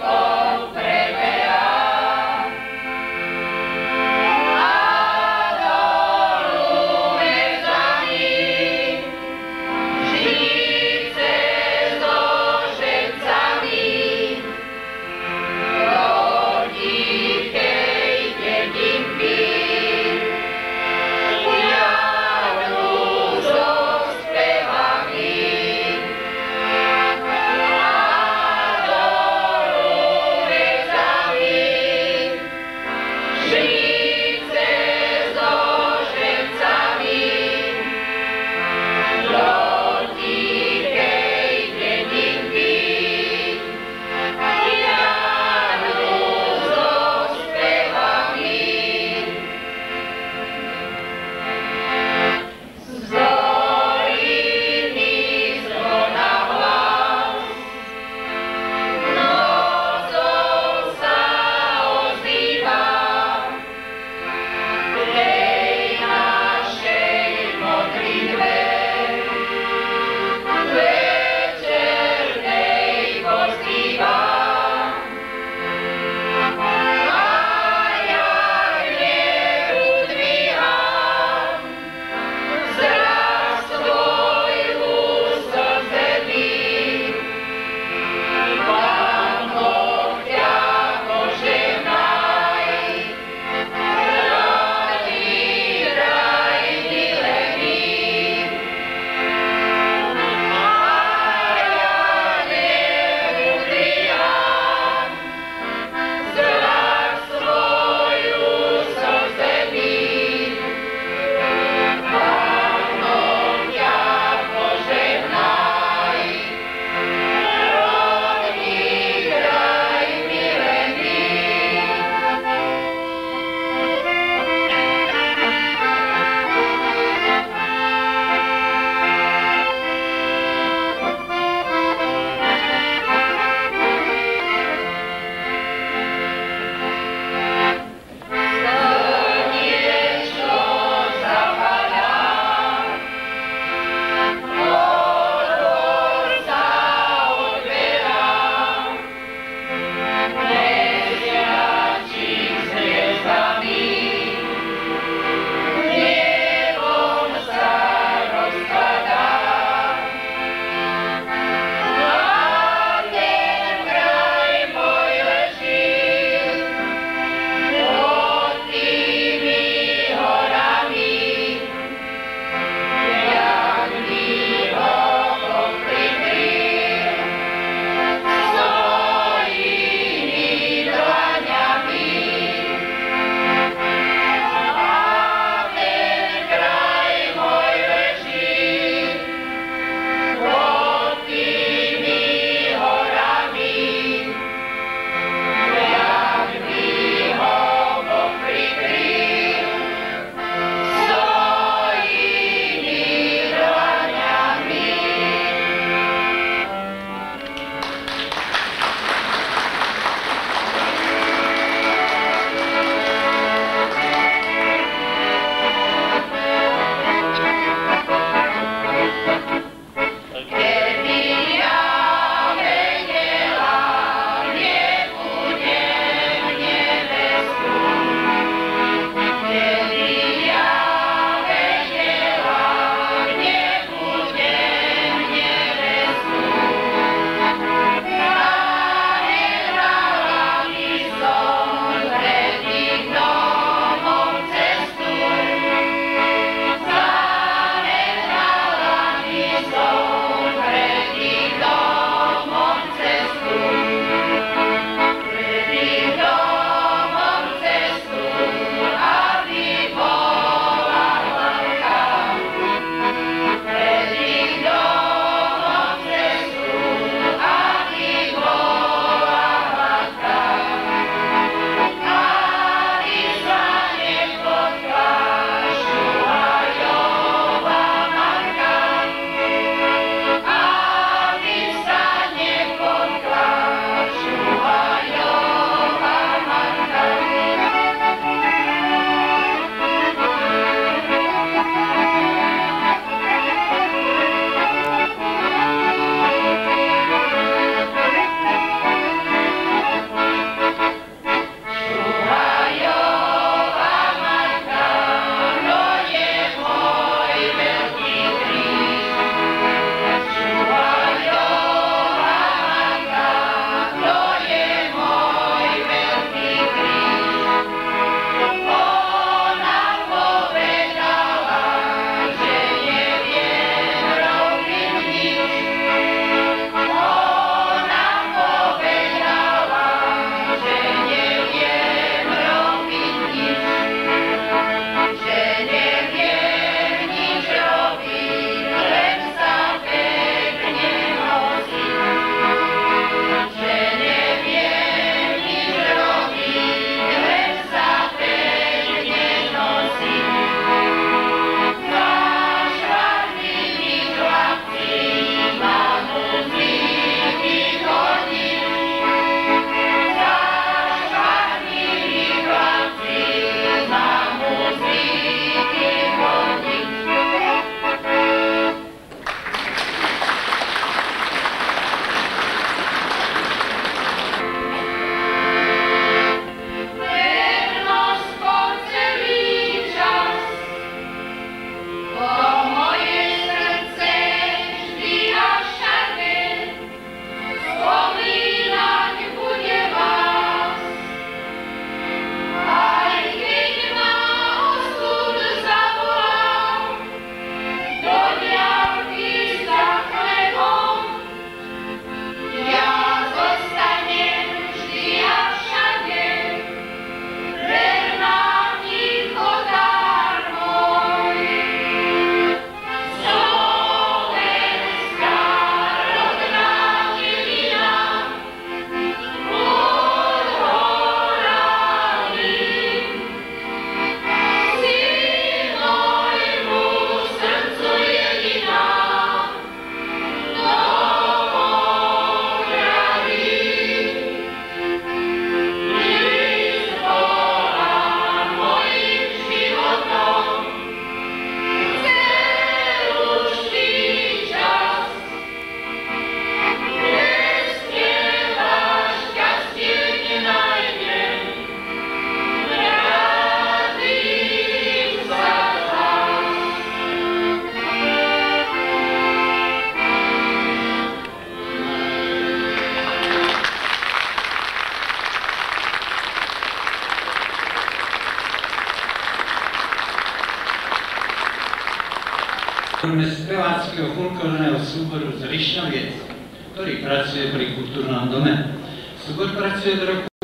hovoríme speváckého folklórneho súboru z Lišnoviec, ktorý pracuje pri kultúrnom dome. Súbor pracuje od roku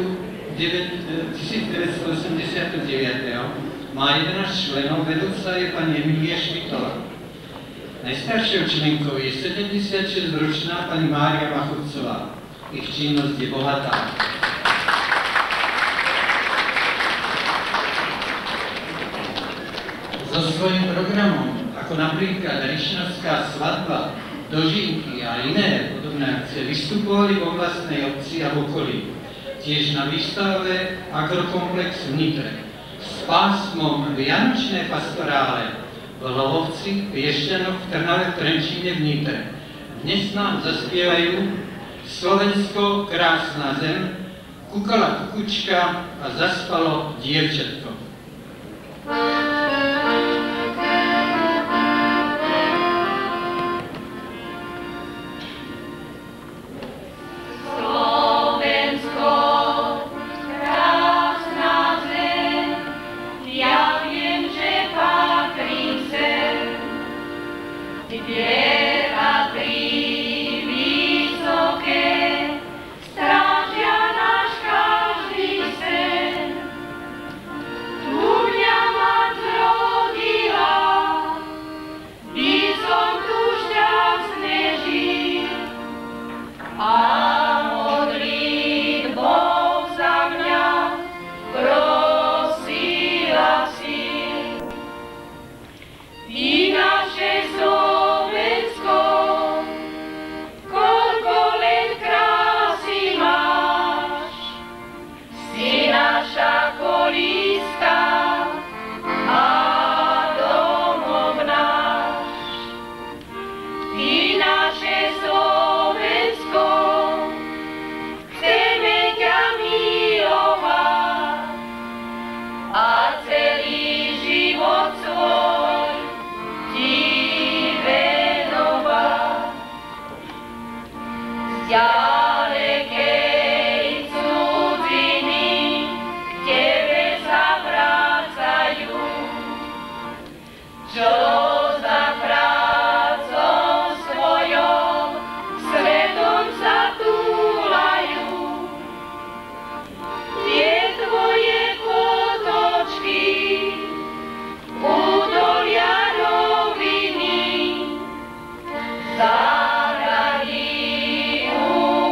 devätnásťstoosemdesiatdeväť. Má jedenásť členov, vedúca je pani Emilia Švitová. Najstaršou členkou je sedemdesiatšesťročná pani Mária Machovcová. Ich činnosť je bohatá. So svojím programom, ako napríklad Lišnovská svadba, doživky a iné podobné akcie, vystupovali vo vlastnej obci a v okolí. Tiež na výstave Agrokomplex v Nitre. S pásmom Vianočné pastorále v Lovovci, Piešťanoch, v Trnave, v Trenčíne, v Nitre. Dnes nám zaspievajú Slovensko, krásna zem, Kukala kukučka a zaspalo dievčatko. Záhradí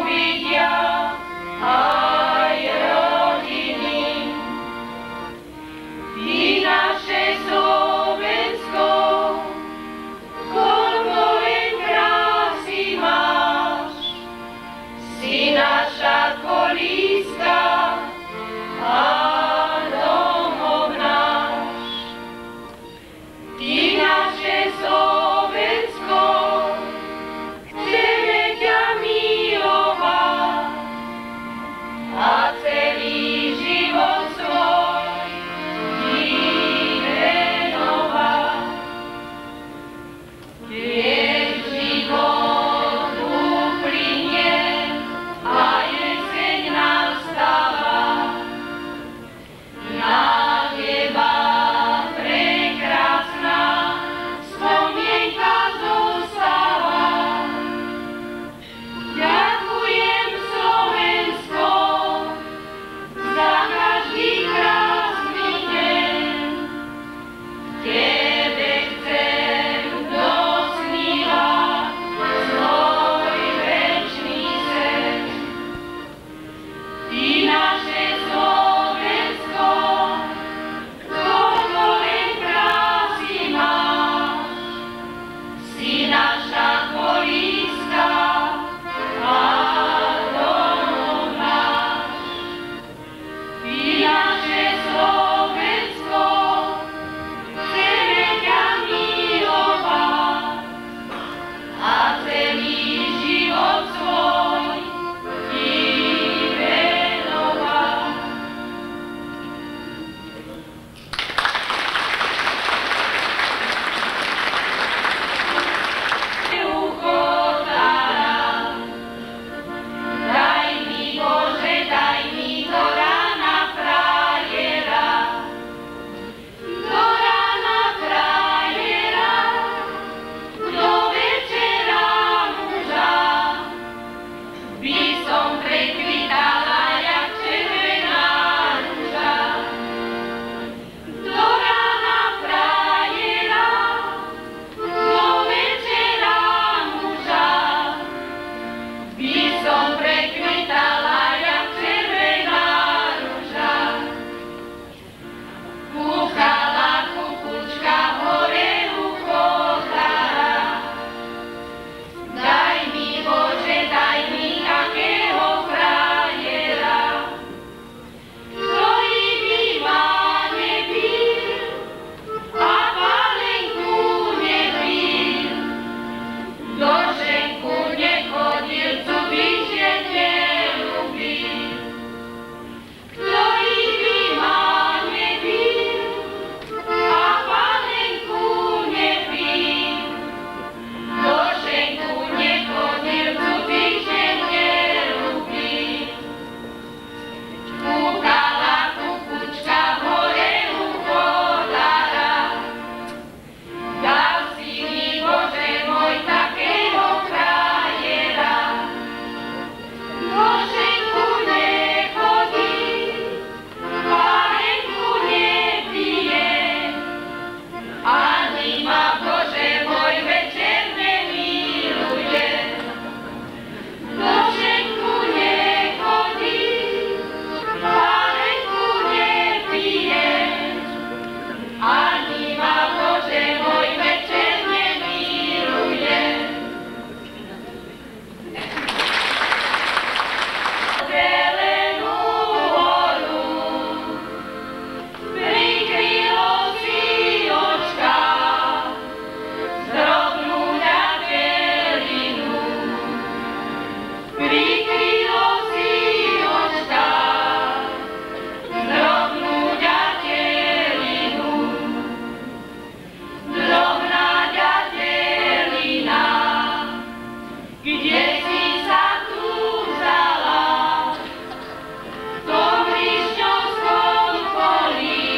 kde si sa tu vzala, v tom lišňovskom poli,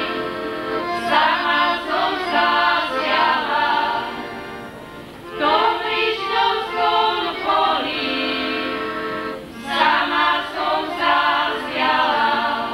sama som sa zjala, v tom lišňovskom poli, sama som sa zjala.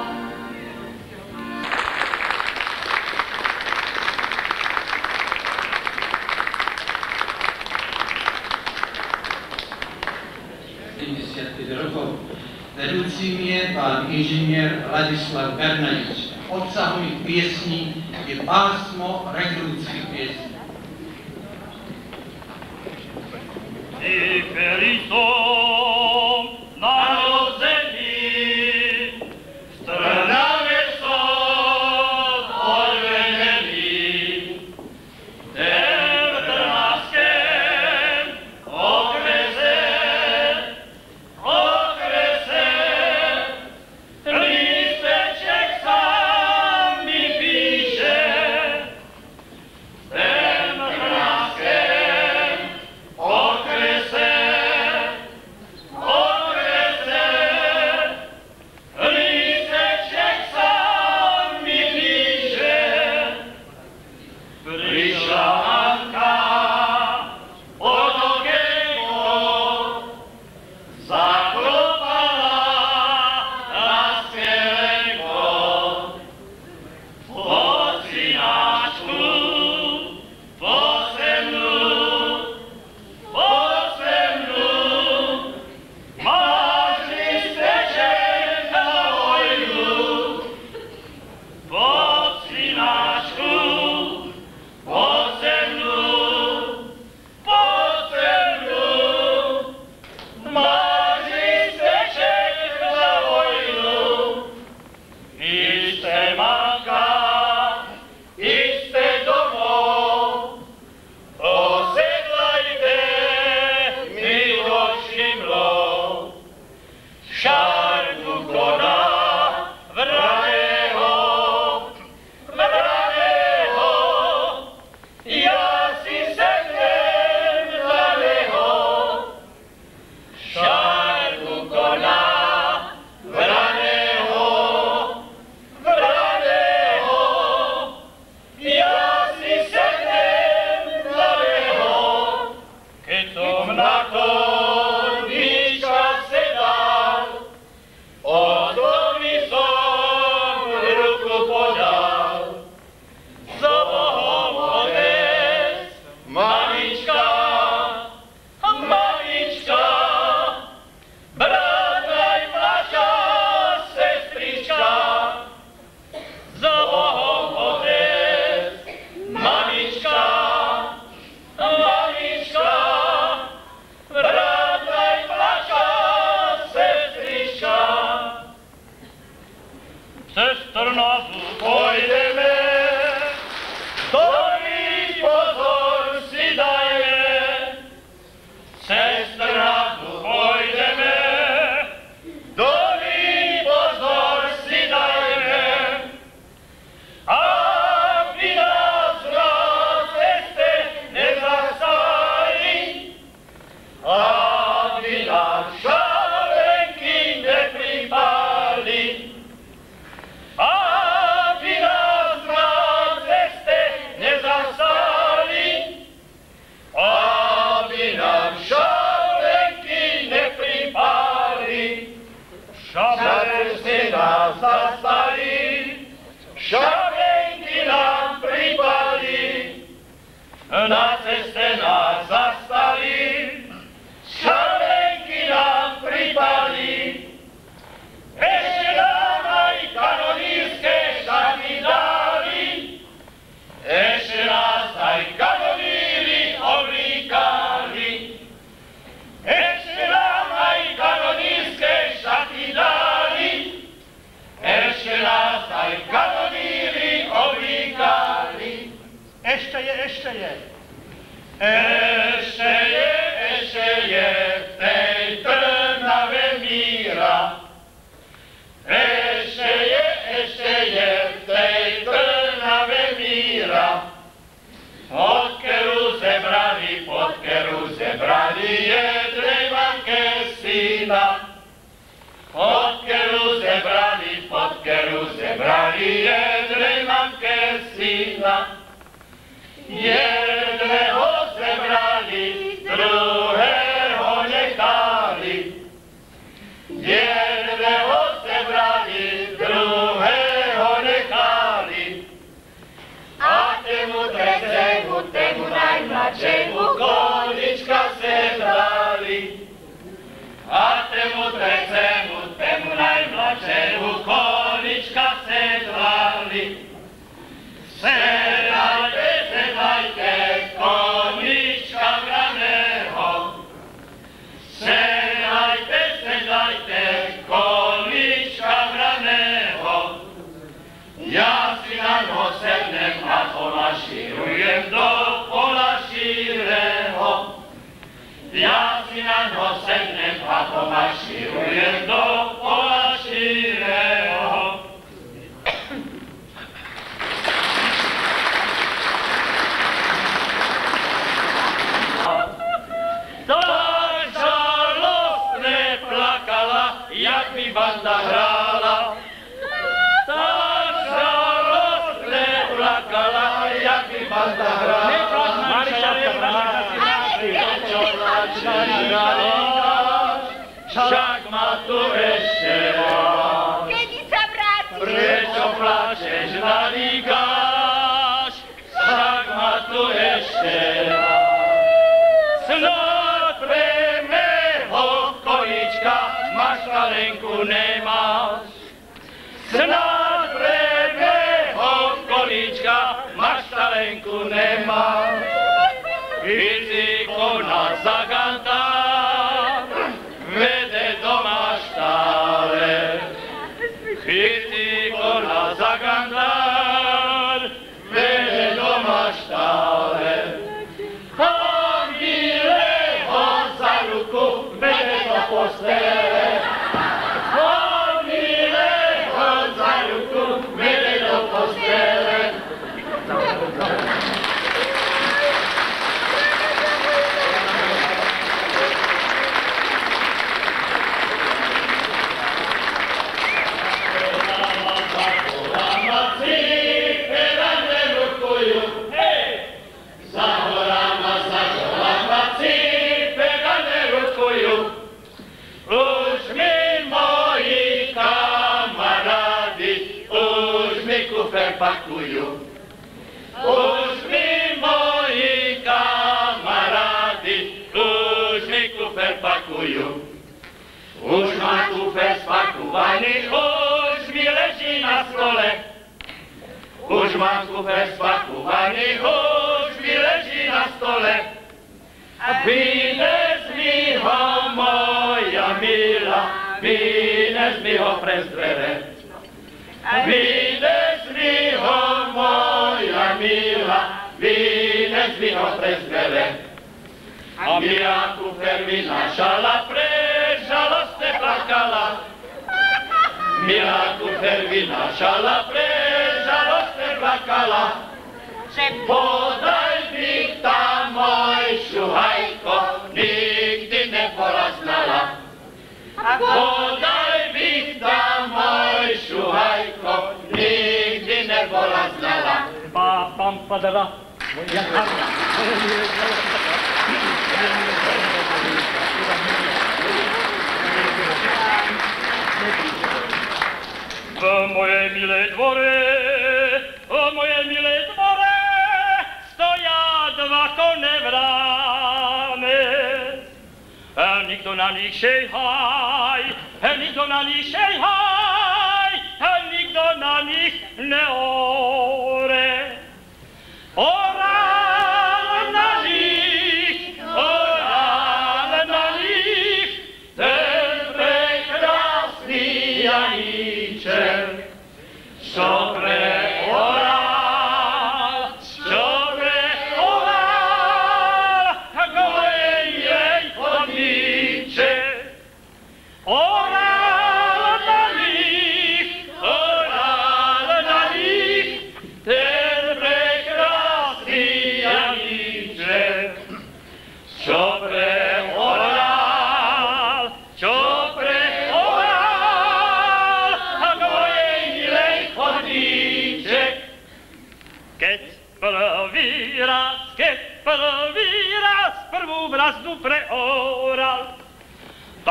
sedemdesiatpäť rokov. Vedúcim je pán inžinier Ladislav Bernadič. Obsahom ich piesní je pásmo rekrútskych piesní. Niekedy som narodený, v Trnave som odvedený, ten v Trnavském okrese, okrese, lísteček sám mi píše, ten v Trnavském okrese, kterou sebrali jedné mamke syna. Jedného sebrali, druhého nechali. Jedného sebrali, druhého nechali. A tému tretemu, tému najmladšemu konička sebrali. A tému tretemu, tému najmladšemu konička sebrali. Sedajte, sedajte, konička vraného. Sedajte, sedajte, konička vraného. Ja si na ňo sednem a polašírujem do pola šíreho. Ja si na ňo sednem a polašírujem do pola šíreho. Tak žalostne plakala, jak by banda hrála. Tak žalostne plakala, jak by banda hrála. Však ma tu ešte máš. Kedy sa vráti? Prečo plačeš, nalíkáš? Však ma tu ešte máš. Snad pre mého konička máš kalenku nemáš. Snad pre mého konička máš kalenku nemáš. Fyziko na zaganta vede doma štále. Fyziko na zaganta vede doma štále. A milého za ruku vede do postele. A milého za ruku vede do postele. Už mi moji kamarádi, už mi kufer pakujú. Už mi moji kamarádi, už mi kufer pakujú. Už mám kufer spakovaný, už mi leží na stole. Už mám kufer spakovaný, už mi leží na stole. Vynes mi ho, moja milá, vynes mi ho prez dvere. Vynes mi ho, moja milá, vynes mi ho prez dvere. A milá kufer vynášala, pre žalostne plakala. Milá kufer vynášala, pre žalostne plakala. Podaj mi tam môj šuhajko, nikdy nebola znala. Podaj mi tam môj šuhajko, nikdy nebola znala. Pa, pam, padala. V moje milé dvore, v moje milé dvore, stoja dva kone vráne. Nikto na nich šejhaj, nikto na nich šejhaj, nikto na nich neore. Orál na nich, orál na nich, ten prekrásny Janíček, čo pre orál, čo pre orál, golej jej chodníče. Orál na nich, orál na nich,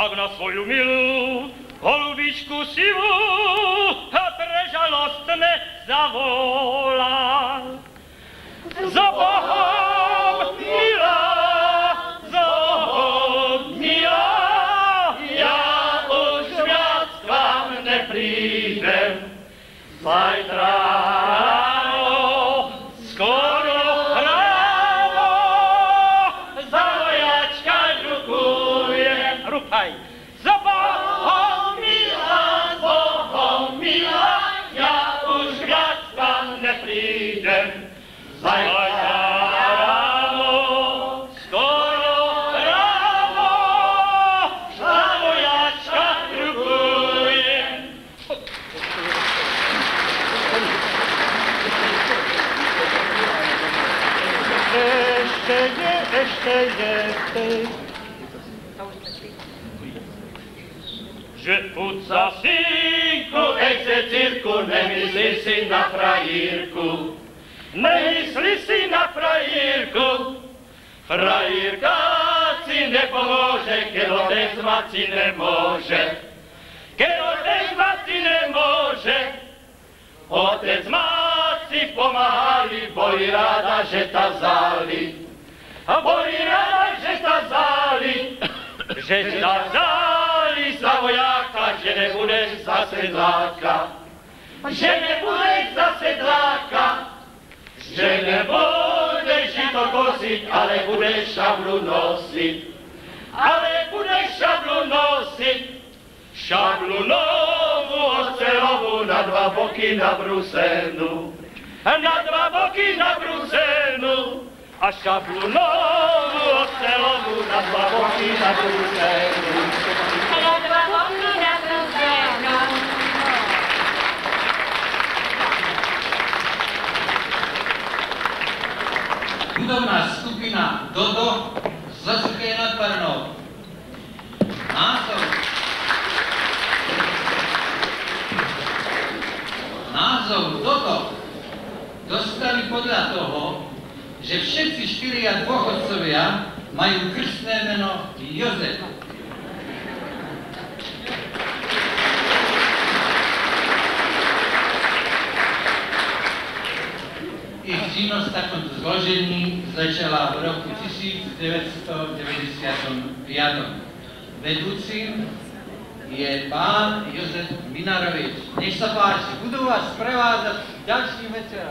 tak na svoju milú holubičku sivú a prežalostne zavolal. Za Bohom milá, za Bohom milá, ja už viac k vám neprídem. Zajtra ráno, skoro ráno, za vojačka drukujem. Rupaj. Za Bohom milá, za Bohom milá, ja už viac k vám neprídem. Zajtra ráno, skoro ráno, za vojačka drukujem. Ešte je, ešte je, že uca synku, execírku, nemyslí si na frajírku. Nemyslí si na frajírku. Frajírka si nepomôže, keď otec mať si nemôže. Keď otec mať si nemôže, otec mať si pomáhali, boli ráda, že ta vzali. A boli ráda, že ta vzali, že ta vzali za vojáka, že nebudeš za sedláka. Že nebudeš za sedláka, že nebudeš žito kosiť, ale budeš šablu nosiť. Ale budeš šablu nosiť, šablu novú, ocelovú, na dva boky na brusenu. Na dva boky na brusenu. A šablu novú, ocelovú, na dva boky na brusenu. Na dva boky na brusenu. Hudobná skupina Dodo z Vysokej nad Parnou. Názov. Názov Dodo dostali podľa toho, že všetci štyria dôchodcovia majú krstné meno Jozef. Ich činnosť v takomto zložení začala v roku devätnásťstodeväťdesiatpäť. Vedúcim je pán Jozef Minarovič. Nech sa páči, budú vás sprevázať ďalším večerom.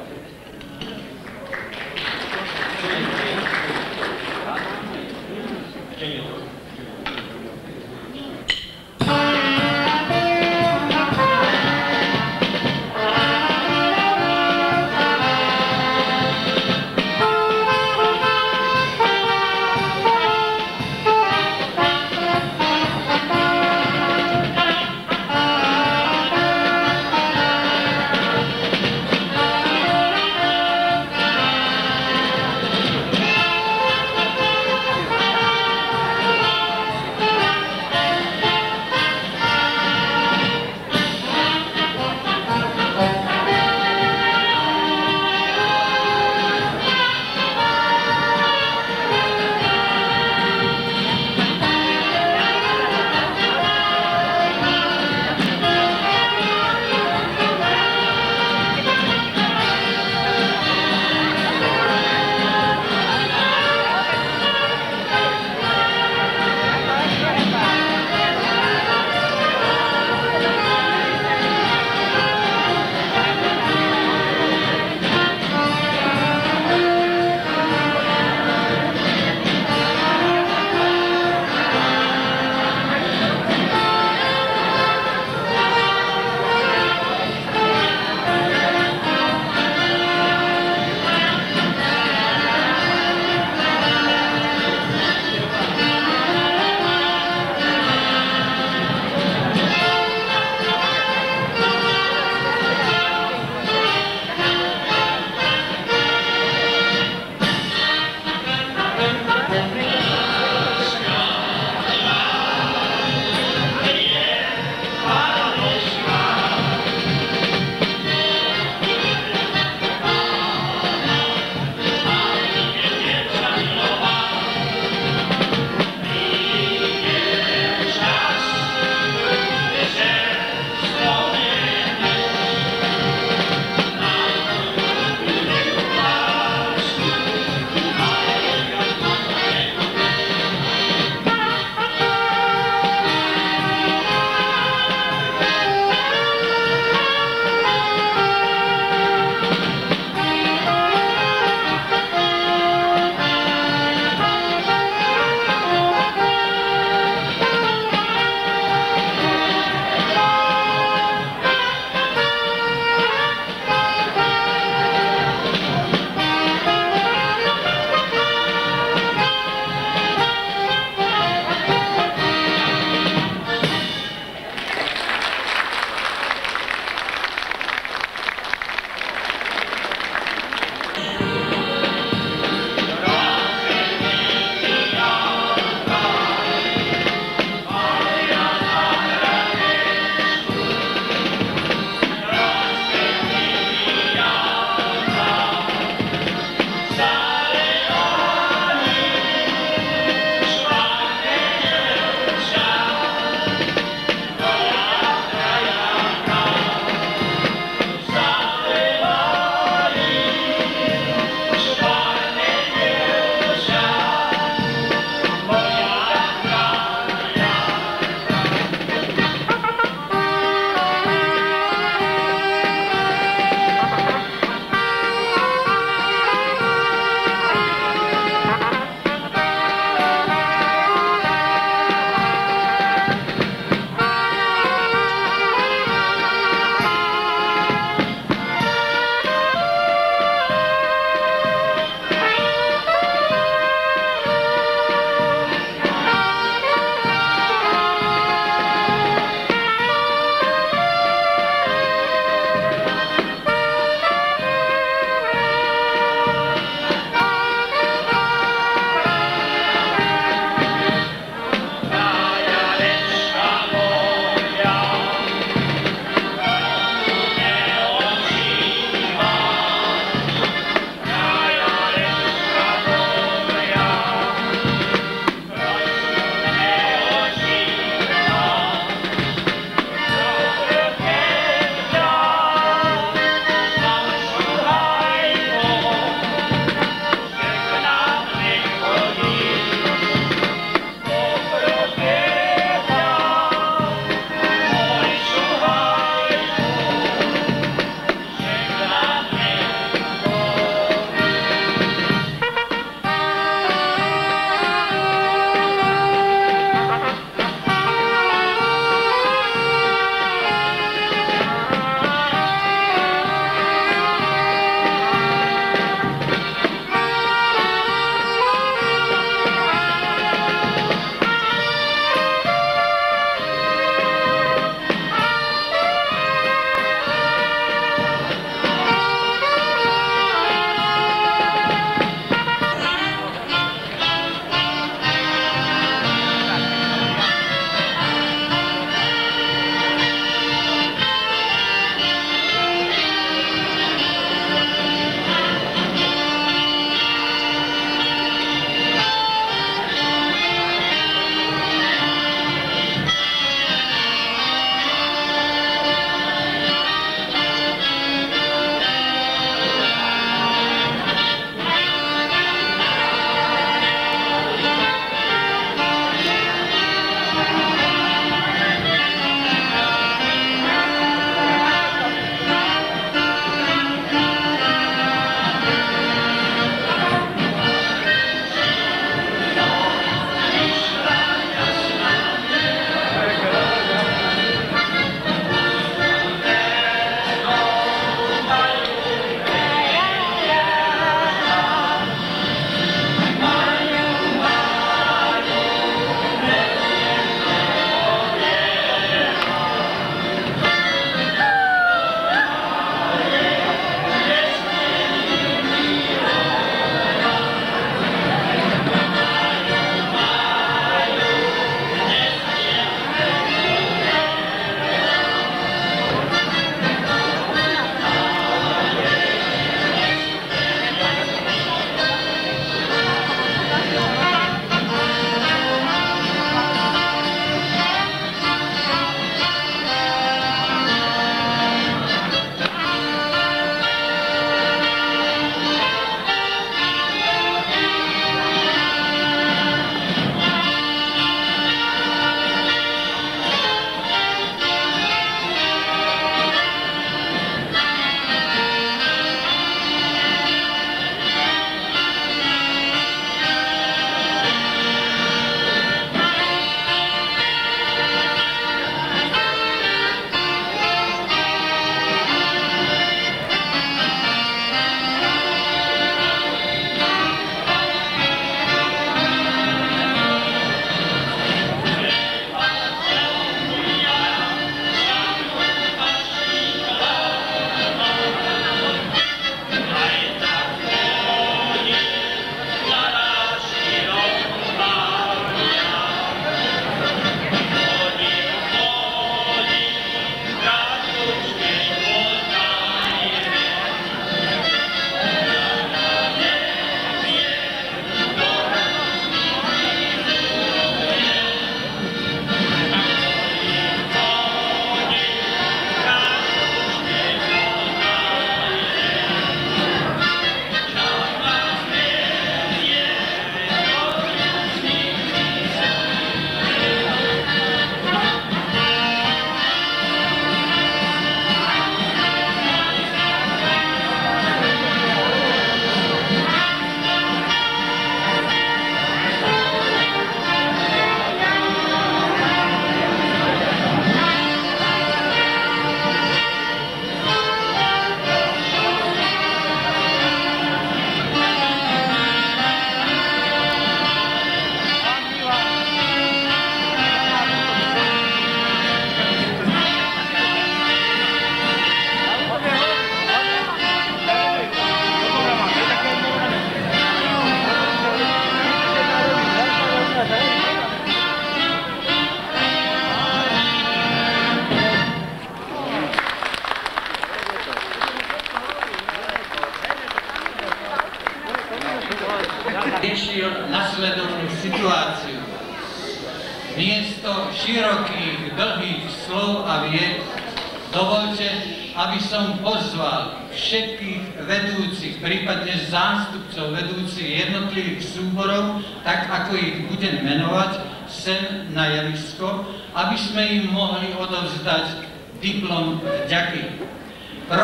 širokých, dlhých slov a vied dovolte, aby som pozval všetkých vedúcich, prípadne zástupcov vedúcich jednotlivých súborov, tak ako ich budem menovať, sem na javisko, aby sme im mohli odovzdať diplom vďaky. Pro...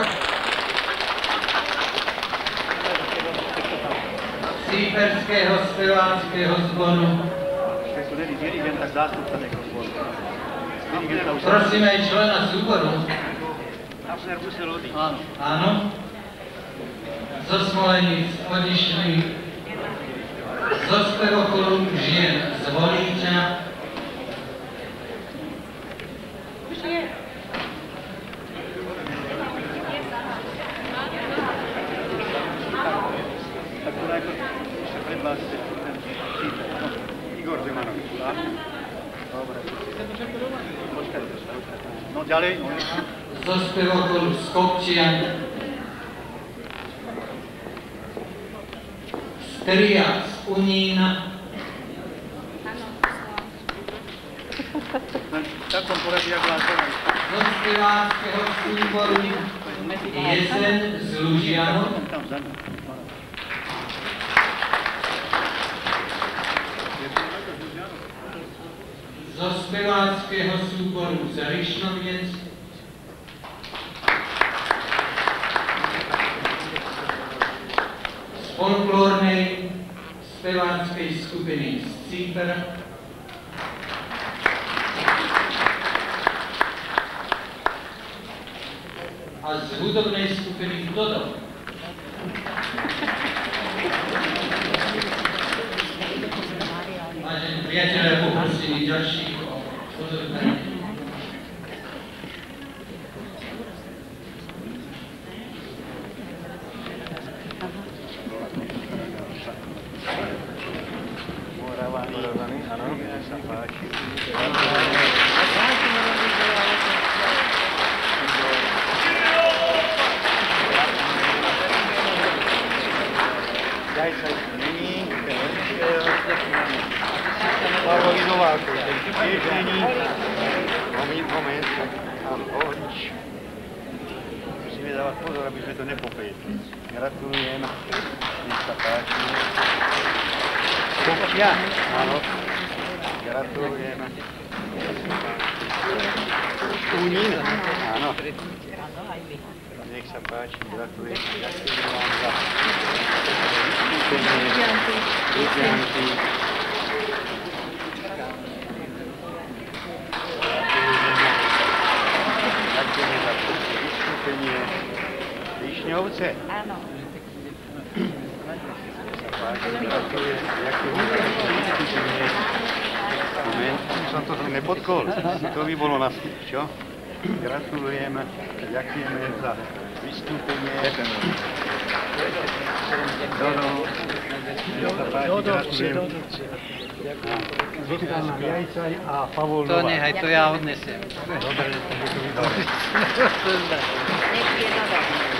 Cíperského speváckého zboru. Prosím aj člena súboru. Áno. Zo Smoleníc odišli zo spevochoru žien z Volíča. Igor Zemanovič, tak? Dobre. No ďalej. Zo spevochoru z Kopčian. Z Tria z Unína. V takom poradí, jak vás povedal. Zo speváckého súboru Jeseň z Lužianov. Zo speváckého súboru z Rišnoviec. Z folklórnej speváckej skupiny z Cípera. A z hudobnej skupiny Dodo. Vážení priatelia, poprosím ďalších o pozornosť. Musíme dávať pozor, aby sme to nepopletli. Gratulujem. Nech sa páči. Kopčia? Áno. Gratulujem. Unín? Áno. Nech sa páči. Gratulujem. Ďakujem vám za vystúpenie. Lužianky. Ďakujeme za vystúpenie. Višňovce? Áno. Ďakujem za vystúpenie. Moment, som to nepotkol. To by bolo na styk, čo? Gratulujem. Ďakujeme za vystúpenie. Dodo. Gratulujem. Zotkán Jajcaj a Pavol Novák. To nechaj, to ja odnesiem. Dobre, to je to vydali. Nech je Dodo.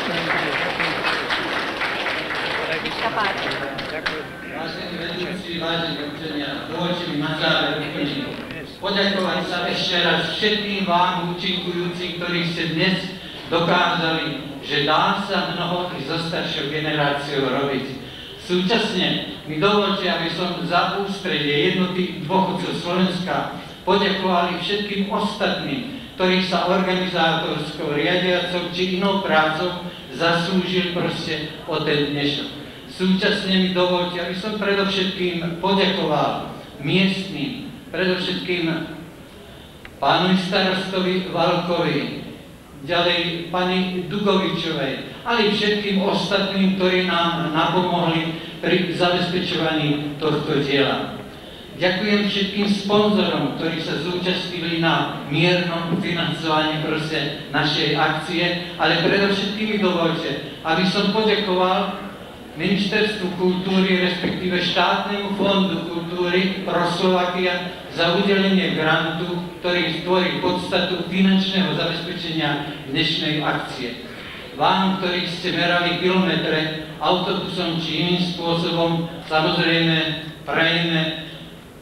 Nech sa páči. Vážení vedúci, vážení občania, dovoľte mi na záver úplne poďakovať sa ešte raz všetkým vám účinkujúcim, ktorí ste dnes dokázali, že dá sa mnoho i so staršou generáciou robiť. Súčasne mi dovoľte, aby som za ústredie jednoty dôchodcov Slovenska poďakovali všetkým ostatným, ktorí sa organizátorskou, riadiacou či inou prácou zaslúžil proste o ten dnešok. Súčasne mi dovoľte, aby som predovšetkým poďakoval miestnym, predovšetkým pánu starostovi Valkovi, ďalej pani Dugovičovej, ale všetkým ostatným, ktorí nám napomohli pri zabezpečovaní tohto diela. Ďakujem všetkým sponzorom, ktorí sa zúčastnili na miernom financovaní proste našej akcie, ale predovšetkým mi dovoľte, aby som poďakoval Ministerstvu kultúry, respektíve Štátnemu fondu kultúry Proslovakia za udelenie grantu, ktorý tvorí podstatu finančného zabezpečenia dnešnej akcie. Vám, ktorí ste merali kilometre autobusom či iným spôsobom, samozrejme prajeme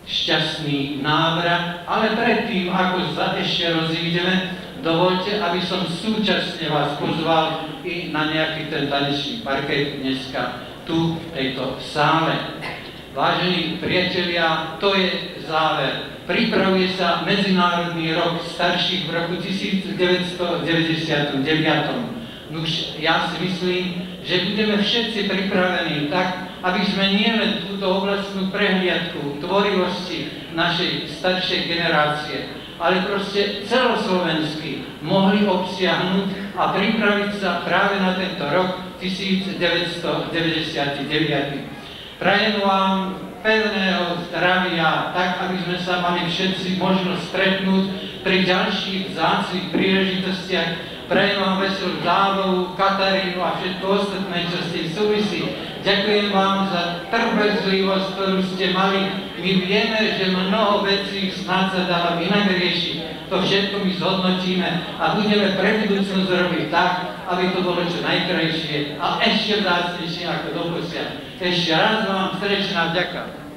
šťastný návrat, ale predtým, ako sa ešte rozídeme, dovolte, aby som súčasne vás pozval i na nejaký ten tanečný parket dneska tu, v tejto sále. Vážení priatelia, to je záver. Pripravuje sa Medzinárodný rok starších v roku devätnásťstodeväťdesiatdeväť. Nuž, ja si myslím, že budeme všetci pripravení tak, aby sme nielen túto oblastnú prehliadku tvorivosti našej staršej generácie, ale proste celoslovensky mohli obsiahnuť a pripraviť sa práve na tento rok devätnásťstodeväťdesiatdeväť. Prajem vám pevného zdravia, tak aby sme sa mali všetci možnosť stretnúť pri ďalších vzácnych príležitostiach. Prajem vám veselú zábavu, Katarínu a všetko ostatné, čo s tým súvisí. Ďakujem vám za trpezlivosť, ktorú ste mali. My vieme, že mnoho vecí snáď sa dalo inak riešiť. To všetko my zhodnotíme a budeme pre budúcnosť robiť tak, aby to bolo čo najkrajšie a ešte vzácnejšie ako doposiaľ. Ešte raz vám srdečná vďaka.